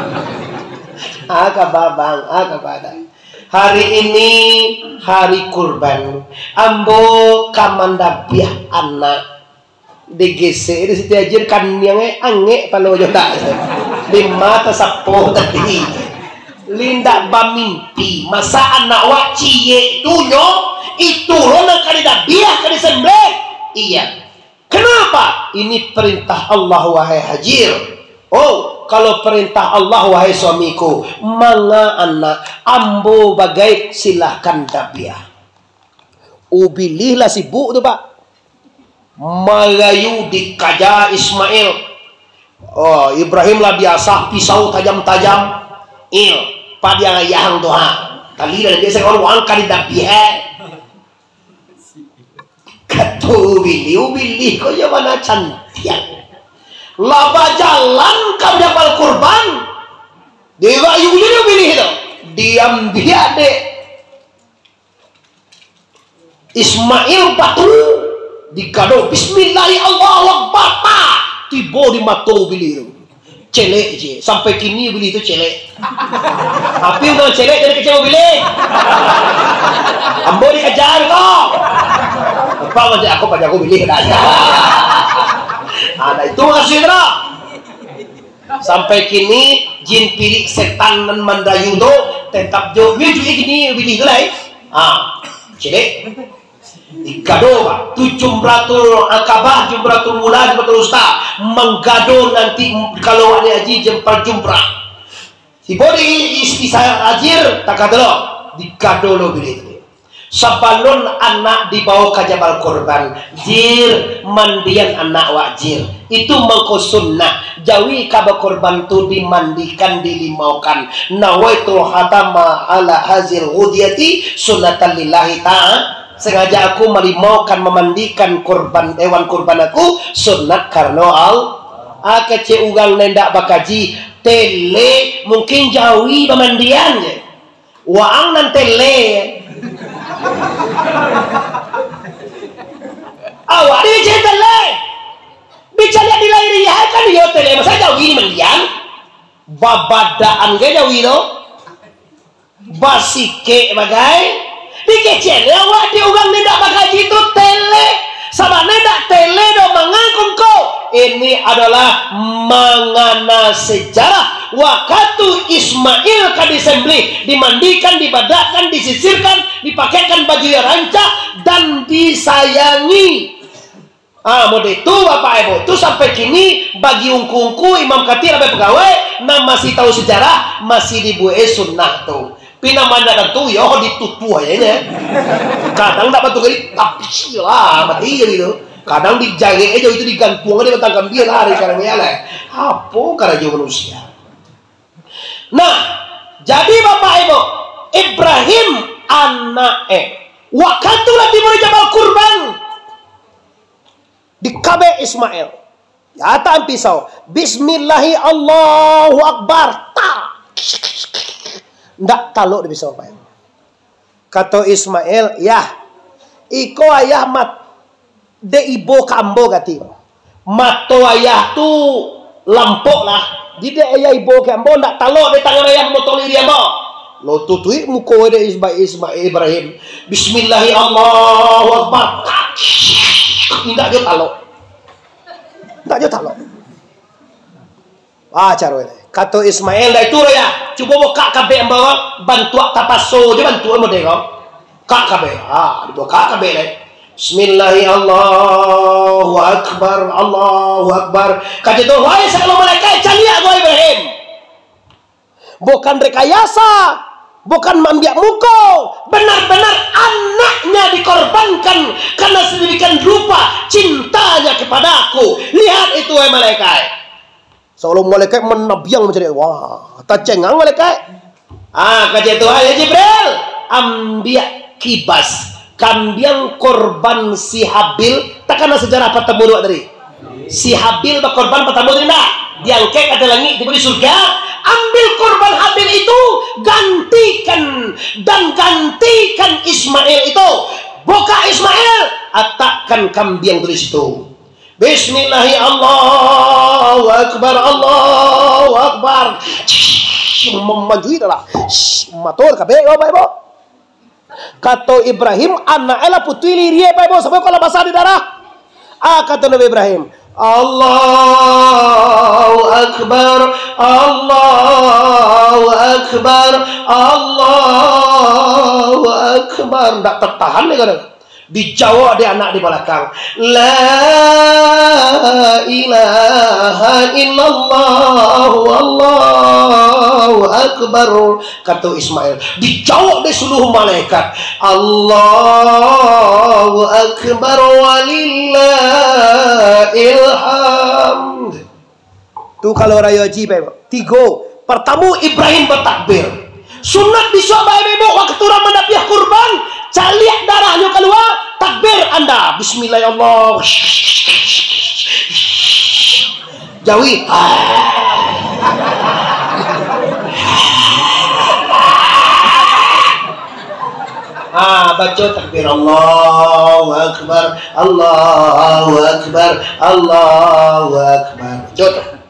Babang, badai. Hari ini hari kurban. Ambo kamandabiah anak. DGC di Siti Hajir kan yang ange palo yo tak. Lima tasapo tadi. Linda bamimpi masa anak wa cie tunyo itu lo nak kali dabiah kali sembelih. Iya. Kenapa? Ini perintah Allah wahai Hajir. Oh, kalau perintah Allah wahai suamiku, manga anak ambo bagai silahkan dabiah. Ubilihlah si bu tu pak. Malayu dikaja Ismail. Oh, Ibrahim lah biasa pisau tajam-tajam. Pada yang ayahang tuh tali dari biasa kalau angkat di dapihe. Katu bili kau ya mana cantik. Laba jalan kau dapat kurban. Dewa yuk bili itu. Diam dia dek. Ismail batu dikado Bismillahirrahmanirrahim. Tiba di mata bili itu. Celek je. Sampai kini bili itu celek. Tapi udah celek jadi kecewa bili. Ambo dikejar kok. Apa macam aku pada aku bili dah. Ada itu maksudnya terang. Sampai kini jin pirik setan dan mandayu tu tetap jo. Dia juga gini bili tu lah. Celek. Digado pak. Tu jumratul akabah, jumratul ula, jumratul usta. Menggado nanti kalau ada haji jempal jumrah. Si bodi istisaya ajir tak kata lo. Digado lo bili tu. Sabalun anak dibawa ke Jabal Kurban. Jir mandian anak wajir. Itu mengko sunnah. Jawi kaba korban tu dimandikan, dilimaukan. Nawaitu hatama ala hazil ghudiyati sunnatan lillahi ta'ala. Sengaja aku melimaukan, memandikan korban hewan korban aku sunat karena kece ugang nendak bakaji tele mungkin jawi pemandian je. Waang nan tele. Awak dia je tele. Bicara di lahiriah kan dia tele masa jawi mandian. Babadaan ke jawi tu. Basike bagai dikecil awak di ugang nendak bakaji itu tele sama nendak tele do mengangkung kau. Ini adalah mengana sejarah waktu Ismail kan disembelih, dimandikan, dibadakkan, disisirkan, dipakaikan baju yang rancak dan disayangi. Mode itu bapak ibu itu sampai kini bagi ungku-ungku imam katir sampai pegawai nah masih tahu sejarah masih dibuat sunnah tuh. Pina mandakan tu ya ditutu aja. Kadang tak betul kali tapi lah mati gitu. Kadang dijaga aja itu digantung aja batang kambing lari sekarang ya lah. Apa karaja manusia. Nah, jadi bapak ibu Ibrahim anak waktu lagi mau Jabal Kurban di kabe Ismail. Ya tak pisau. Bismillahi Allahu Akbar. Ndak taluk dia bisa apa. Kata Ismail, ya, iko ayah mat de ibo kambo kati. Mato ayah tu lampok lah. Jadi ayah ibo kambo ndak taluk de tangan ayah motong diri ambo. Lo tutui muko de Ismail Ibrahim. Bismillahirrahmanirrahim. Ndak jo taluk. Ndak jo taluk. Cara ini. Kata Ismail dah itu ya. Cuba buka kabeh bawa bantu tapaso je bantu model kau. Kak kabeh. Dibuka kabeh dah. Bismillahirrahmanirrahim. Allahu akbar. Allahu akbar. Kata tu, wahai segala malaikat calia gua Ibrahim. Bukan rekayasa, bukan mambiak muko. Benar-benar anaknya dikorbankan karena sedemikian rupa cintanya kepadaku. Lihat itu wahai malaikat. Seolah malaikat menabiang macam ni. Wah, tak cengang malaikat. Kata Tuhan ya Jibril, ambil kibas, kambing korban si Habil. Takkan sejarah pertemu dua tadi. Si Habil berkorban pertemu tadi tak? Diangkat ada langit, diberi surga. Ambil korban Habil itu, gantikan Ismail itu. Buka Ismail, atakkan kambing tulis itu. Bismillahirrahmanirrahim. Allahu akbar. Allahu akbar. Memajui dah. Matur kabeh bapak ibu. Kata Ibrahim anak ela putri lirie bapak ibu sampai kalau basah di darah. Kata Nabi Ibrahim, Allahu akbar. Allahu akbar. Allahu akbar. Tak tertahan ni kadang. Dijawab dia anak di belakang. La ilaha illallah wallahu akbar. Kata Ismail. Dijawab dia seluruh malaikat. Allahu akbar walillahil hamd. Tu kalau raya haji tiga. Pertama Ibrahim bertakbir. Sunat disuap bae bebo waktu Ramadan biah kurban, caliak darahnya keluar, takbir Anda. Bismillahirrahmanirrahim. Jawi. Baca takbir Allahu Akbar, Allahu Akbar, Allahu Akbar. Baca.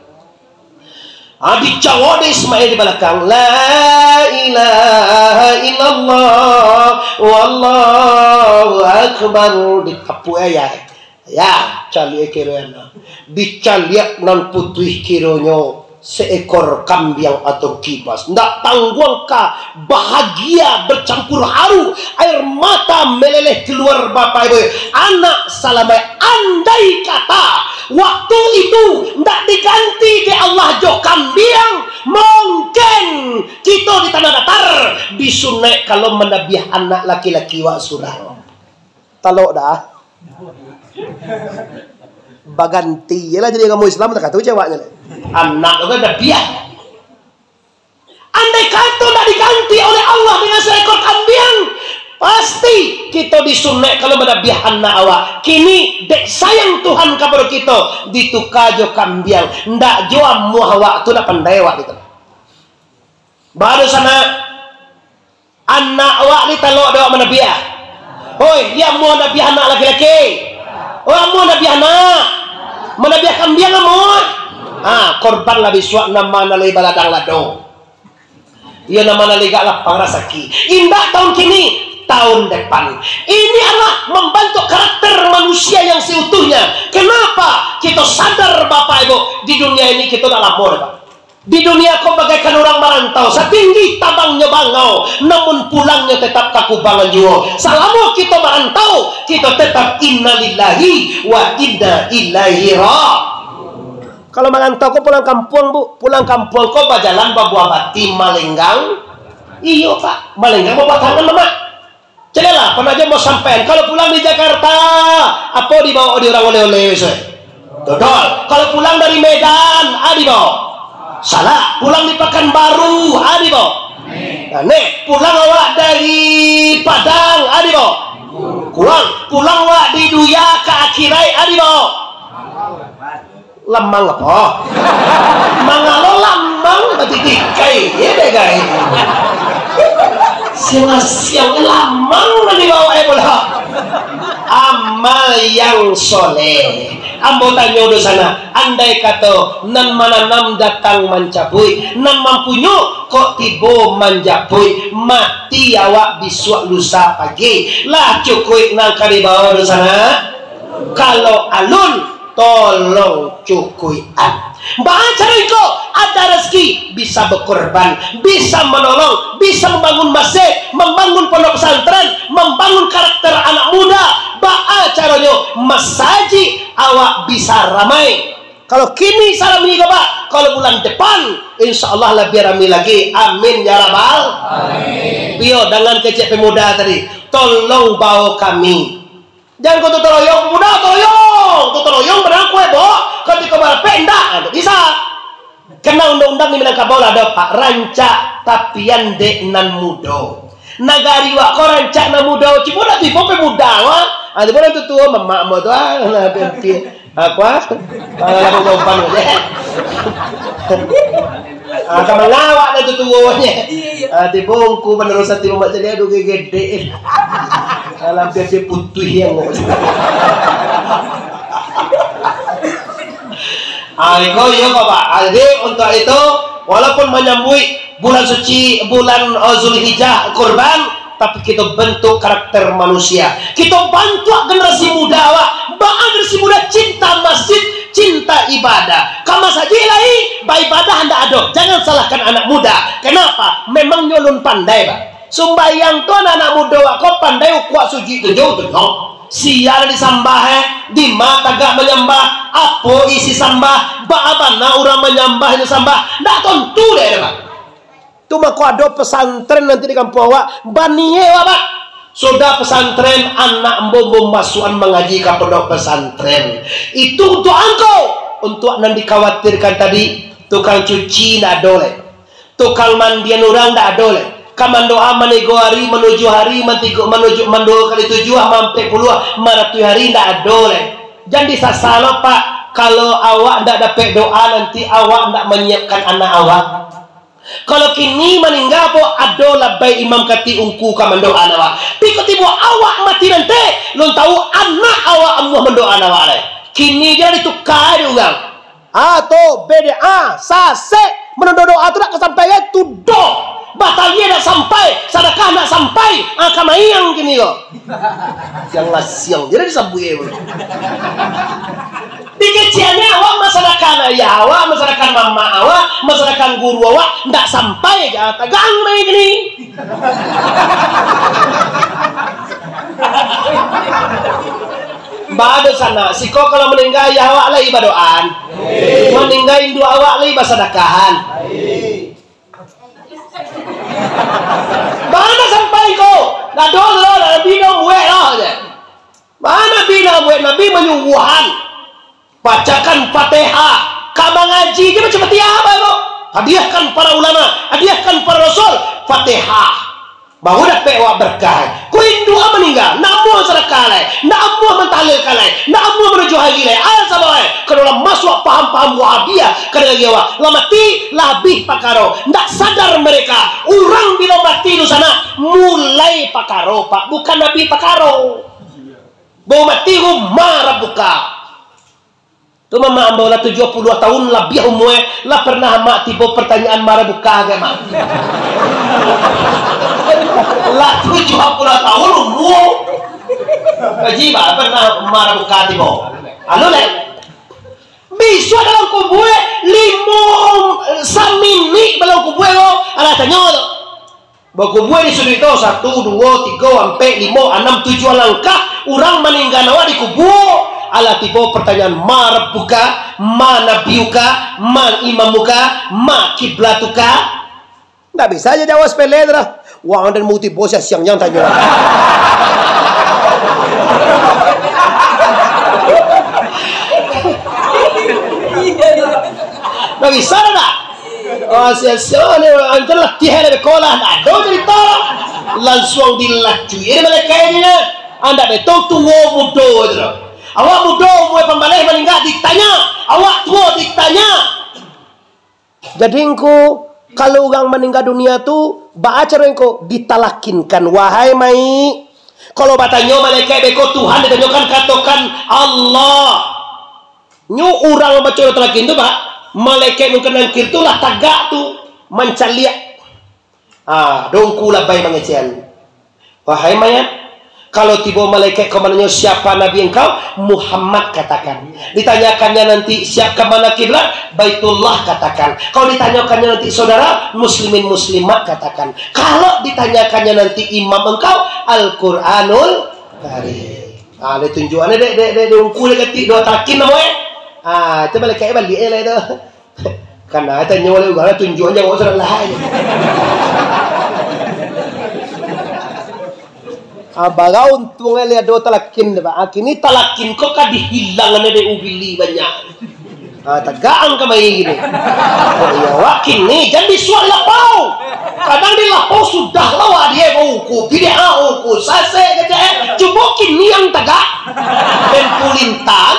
Dicawa di Ismail di belakang. La ilaha illallah wallahu akbar. Ditapu ayat. Ya, cali kirana. Dicaliak nan putih kironyo seekor kambing atau kipas. Ndak tangguang ka bahagia bercampur haru, air mata meleleh keluar bapak ibu. Anak salamai andai kata waktu itu ndak diganti di Allah jo kambing, mungkin kita di tanah datar disunek kalau menabiah anak laki-laki wak surah. Talok dah. Baganti yalah jadi kamu Islam tak tahu ceweknya. Anak itu dah biar. Andai kata tak diganti oleh Allah dengan seekor kambing, pasti kita disunek kalau menabiah anak awak. Kini dek sayang Tuhan kepada kita ditukar jo kambing. Ndak jo amu awak tu nak pandai awak gitu. Baru sana anak awak ditalok awak menabiah. Hoi, dia mau nabiah anak laki-laki. Oh, mau nabiah anak. Menabiah kambing mau. Korban lebih suak nama nalai baladang lado. Ia nama nalai gak lapang rasaki. Indah tahun kini, tahun depan. Ini adalah membantu karakter manusia yang seutuhnya. Kenapa? Kita sadar Bapak Ibu, di dunia ini kita tak lapor Pak. Di dunia kau bagaikan orang merantau, setinggi tabangnya bangau, namun pulangnya tetap kakubangan jiwa. Selama kita merantau, kita tetap innalillahi wa inna ilaihi raji'un. Kalau merantau kau pulang kampung bu, pulang kampung kau berjalan bawa bati Malenggang. Iyo Pak, Malenggang bawa tangan mama. Cedelah, pernah aja mau sampean. Kalau pulang di Jakarta, apa dibawa di orang oleh-oleh dodol. Kalau pulang dari Medan, dibawa. Salah, pulang di Pekanbaru, adibo. Nah, nih, pulang awak dari Padang, adibo. Pulang awak di Duya ke Akirai, adibo. Lemang apa? Mangalo lamang berarti tikai, ya deh guys. Siang lamang dibawa bola. Amal yang soleh. Ambo tanya di sana, andai kata nan mana nam datang mencapui, nan mampunya kok tibo menjapui, mati awak bisuak lusa pagi, lah cukup nang kari bawa di sana. Kalau alun, tolong cukupan. Baca itu ada rezeki, bisa berkorban, bisa menolong, bisa membangun masjid, membangun pondok pesantren, membangun karakter anak muda. Baca caranya masaji awak bisa ramai. Kalau kini salam ini Pak, kalau bulan depan insya Allah lebih ramai lagi. Amin ya rabbal alamin. Bio dengan kecil pemuda tadi, tolong bawa kami. Jangan kau toroyong pemuda, toroyong berang kue bo. Kau di kamar pendak, bisa. Kena undang-undang di Minangkabau ada Pak rancak tapian dek nan mudo. Nagari wak kau rancak nan mudo, cipuda tipe pemuda wak. Ada pun itu tua mamak mau tu apa? Lalu jauhan aja. Kamu lawak itu tuanya. Tipe ungku penerusan tipe macam dia aduh gede. Dalam dia putih yang Aiko yo Pak. Jadi untuk itu walaupun menyambui bulan suci bulan Zulhijjah kurban, tapi kita bentuk karakter manusia. Kita bantu generasi muda awak. Generasi muda cinta masjid, cinta ibadah. Kamu saja lagi ibadah anda ada. Jangan salahkan anak muda. Kenapa? Memang nyolun pandai Pak. Sumbayang tu anak muda kau pandai kuat suci tujuh. Siar disambah di mata gak menyembah apa isi sambah ba'abana orang menyembah ini sambah ndak tentu deh Pak. Cuma kau ada pesantren nanti di kampung awak baniye Pak. Sudah pesantren anak mbom masukan mengaji ke pondok pesantren itu untuk engkau untuk nan dikhawatirkan tadi, tukang cuci ndak boleh, tukang mandian orang ndak boleh. Kamando amanego hari menuju hari menuju mando kali 7 sampai 10 maratu hari ndak boleh. Jangan disasalo Pak, kalau awak ndak dapat doa nanti awak ndak menyiapkan anak awak. Kalau kini meninggal po adola bay imam kati ungku ka mendoa nawa. Piko tibo awak mati nanti, lo tahu anak awak amuh mendoa nawa le. Kini jadi tukar ugang. To BDA sase mendoa doa tu nak kesampaian tu do. Batalnya nak sampai, sedekah nak sampai, kamayang kini yo. Siang siang jadi disambuye. Dikeciannya awak masyarakat ayah awak, masyarakat mama awak, masyarakat guru awak ndak sampai ya tegang main gini. Bado sana, siko kalau meninggal ayah awak lagi badoan, meninggal induk awak lagi basadakahan. Mana sampai kau? Nadol lo, nabi dong we lo aja. Mana bina we nabi menyuguhan. Bacakan Fatihah, kamu ngaji dia macam apa lo? Hadiahkan para ulama, hadiahkan para rasul, Fatihah. Baru dapat awak berkah. Ku indua meninggal, nak mau sedekah le, nak mau mentalil kale, nak mau menuju haji le. Asal bae, kalau masuk paham-paham Wahabiyah, kada lagi awak. Lamati labih pakaro, ndak sadar mereka. Orang bila mati di sana mulai pakaro, Pak, bukan nabi pakaro. Bau mati marah buka. Tu mama ambo lah 70 tahun lebih umurnya lah pernah mak tipe pertanyaan marah buka agama. Lah 70 tahun umur. Kaji ba pernah marah buka tipe. Anu le. Bisu dalam kubur limo samini dalam kubur lo ala tanya lo. Bakubur di sudut itu 1 2 3 sampai 5 6 7 langkah orang meninggal nawa di kubur. Ala tiba pertanyaan ma rabbuka, ma nabiyuka, ma imamuka, ma kiblatuka. Nggak bisa aja jawab sepele dah. Wah, dan muti bos ya siang yang tanya. Nggak bisa dah. Sia-sia ni antar latihan lebih kolah. Ada cerita langsung dilacui. Ini mereka ini anda betul tua muda itu. Awak muda umur pembalih meninggal ditanya, awak tua ditanya. Jadi engkau kalau orang meninggal dunia tu baca engkau ditalakinkan wahai mai. Kalau batanya malaikat beko Tuhan ditanyakan katakan Allah. Nyu orang baca talakin tu Pak, malaikat mungkin nangkir tu lah tagak tu mencaliak. Dongku lah bayi mengecian. Wahai mayat, kalau tiba malaikat kemananya siapa nabi engkau? Muhammad katakan. Ditanyakannya nanti siapa mana kiblat? Baitullah katakan. Kalau ditanyakannya nanti saudara muslimin muslimat katakan. Kalau ditanyakannya nanti imam engkau Al-Quranul Karim. Ada tunjukannya dek ungku dek ketik dua takin namanya. Itu malaikat balik lah itu. Karena tanya oleh orang tunjukannya orang sudah lain. Baga untungnya lihat do talakin ba. Kini talakin kok ka dihilangan de ubili banyak. Tagaan ka may gini. Ya wakin ni jangan disual lapau. Kadang di lapau sudah lawa dia uku bid'a uku sase kata coba kini yang tagak dan pulintan.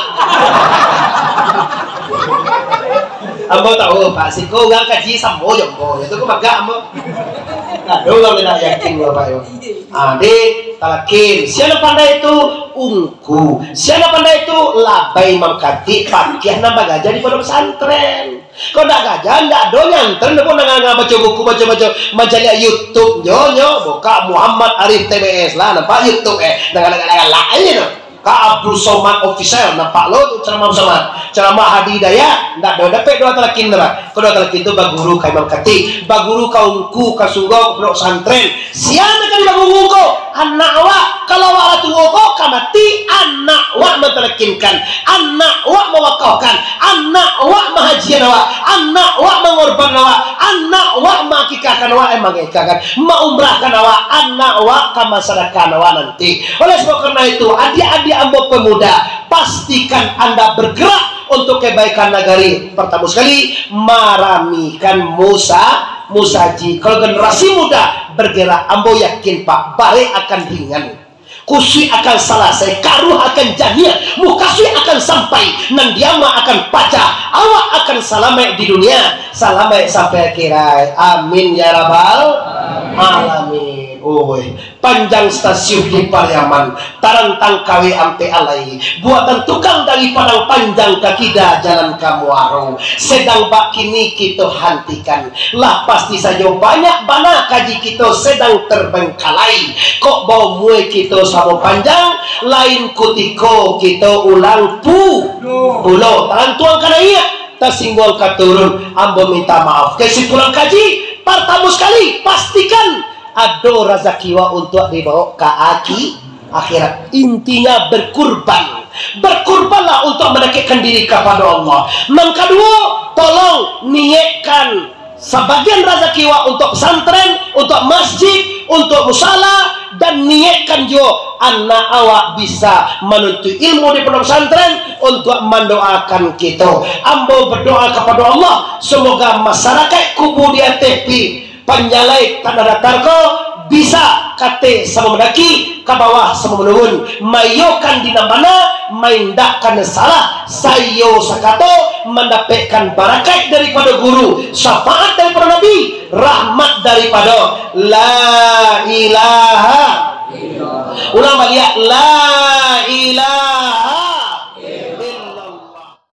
Ambo tahu Pak Siko gang kaji sambo jombo itu kok magak ambo. Aduh lah tidak yakin Bapak yo. Adik talakin. Siapa pandai itu ungku. Siapa pandai itu labai mangkati pakaian nambah gajah di pondok pesantren. Kau ndak gajah ndak do nyantren pun nggak baca buku baca majalah YouTube nyo buka Muhammad Arif TBS lah nampak YouTube dengan lain itu. Kak Abdul Somad official nampak lo ceramah bersama ceramah Hadi Hidayat ndak do dapat doa talakin dah. Kau doa talakin itu baguru kai mangkati baguru kaumku kasunggo pondok pesantren. Siapa kan baguru ko anak awak kalau awak tua ko kamati anak awak mentalakinkan anak awak mewakafkan anak awak mahajian awak anak awak mengorban awak anak awak makikahkan awak mengikahkan maumrahkan awak anak awak kamasadakkan awak nanti. Oleh sebab karena itu adik-adik ambo pemuda pastikan anda bergerak untuk kebaikan nagari. Pertama sekali maramikan musaji. Kalau generasi muda bergerak, ambo yakin Pak, bare akan ringan. Kusui akan selesai, karuh akan jadinya, mukasui akan sampai, nandiama akan paca, awak akan salamai di dunia, salamai sampai akhirat. Amin ya rabbal alamin. Panjang stasiun di Pariaman, tarantang kawe ampe alai, buatan tukang dari padang panjang kakida jalan kamuaro, sedang bak kini kita hentikan, lah pasti saja banyak bana kaji kita sedang terbengkalai, kok bau mue kita sama panjang, lain kutiko kita ulang pulau, taran tuang kana iya, tersinggol katurun, ambo minta maaf, kesimpulan kaji, pertama sekali pastikan ado razakiwa untuk dibawa ke akhirat. Intinya berkurbanlah untuk mendekatkan diri kepada Allah. Yang kedua, tolong niatkan sebagian razakiwa untuk pesantren, untuk masjid, untuk musala, dan niatkan juga anak awak bisa menuntut ilmu di pondok pesantren untuk mendoakan kita. Ambo berdoa kepada Allah, semoga masyarakat kubu di tepi panjalai tanah datarko bisa kate sama mendaki ke bawah sama menurun, mayokan di mana maindakan salah sayo sakato mendapatkan barakat daripada guru, syafaat daripada Nabi, rahmat daripada la ilaha ulama lihat la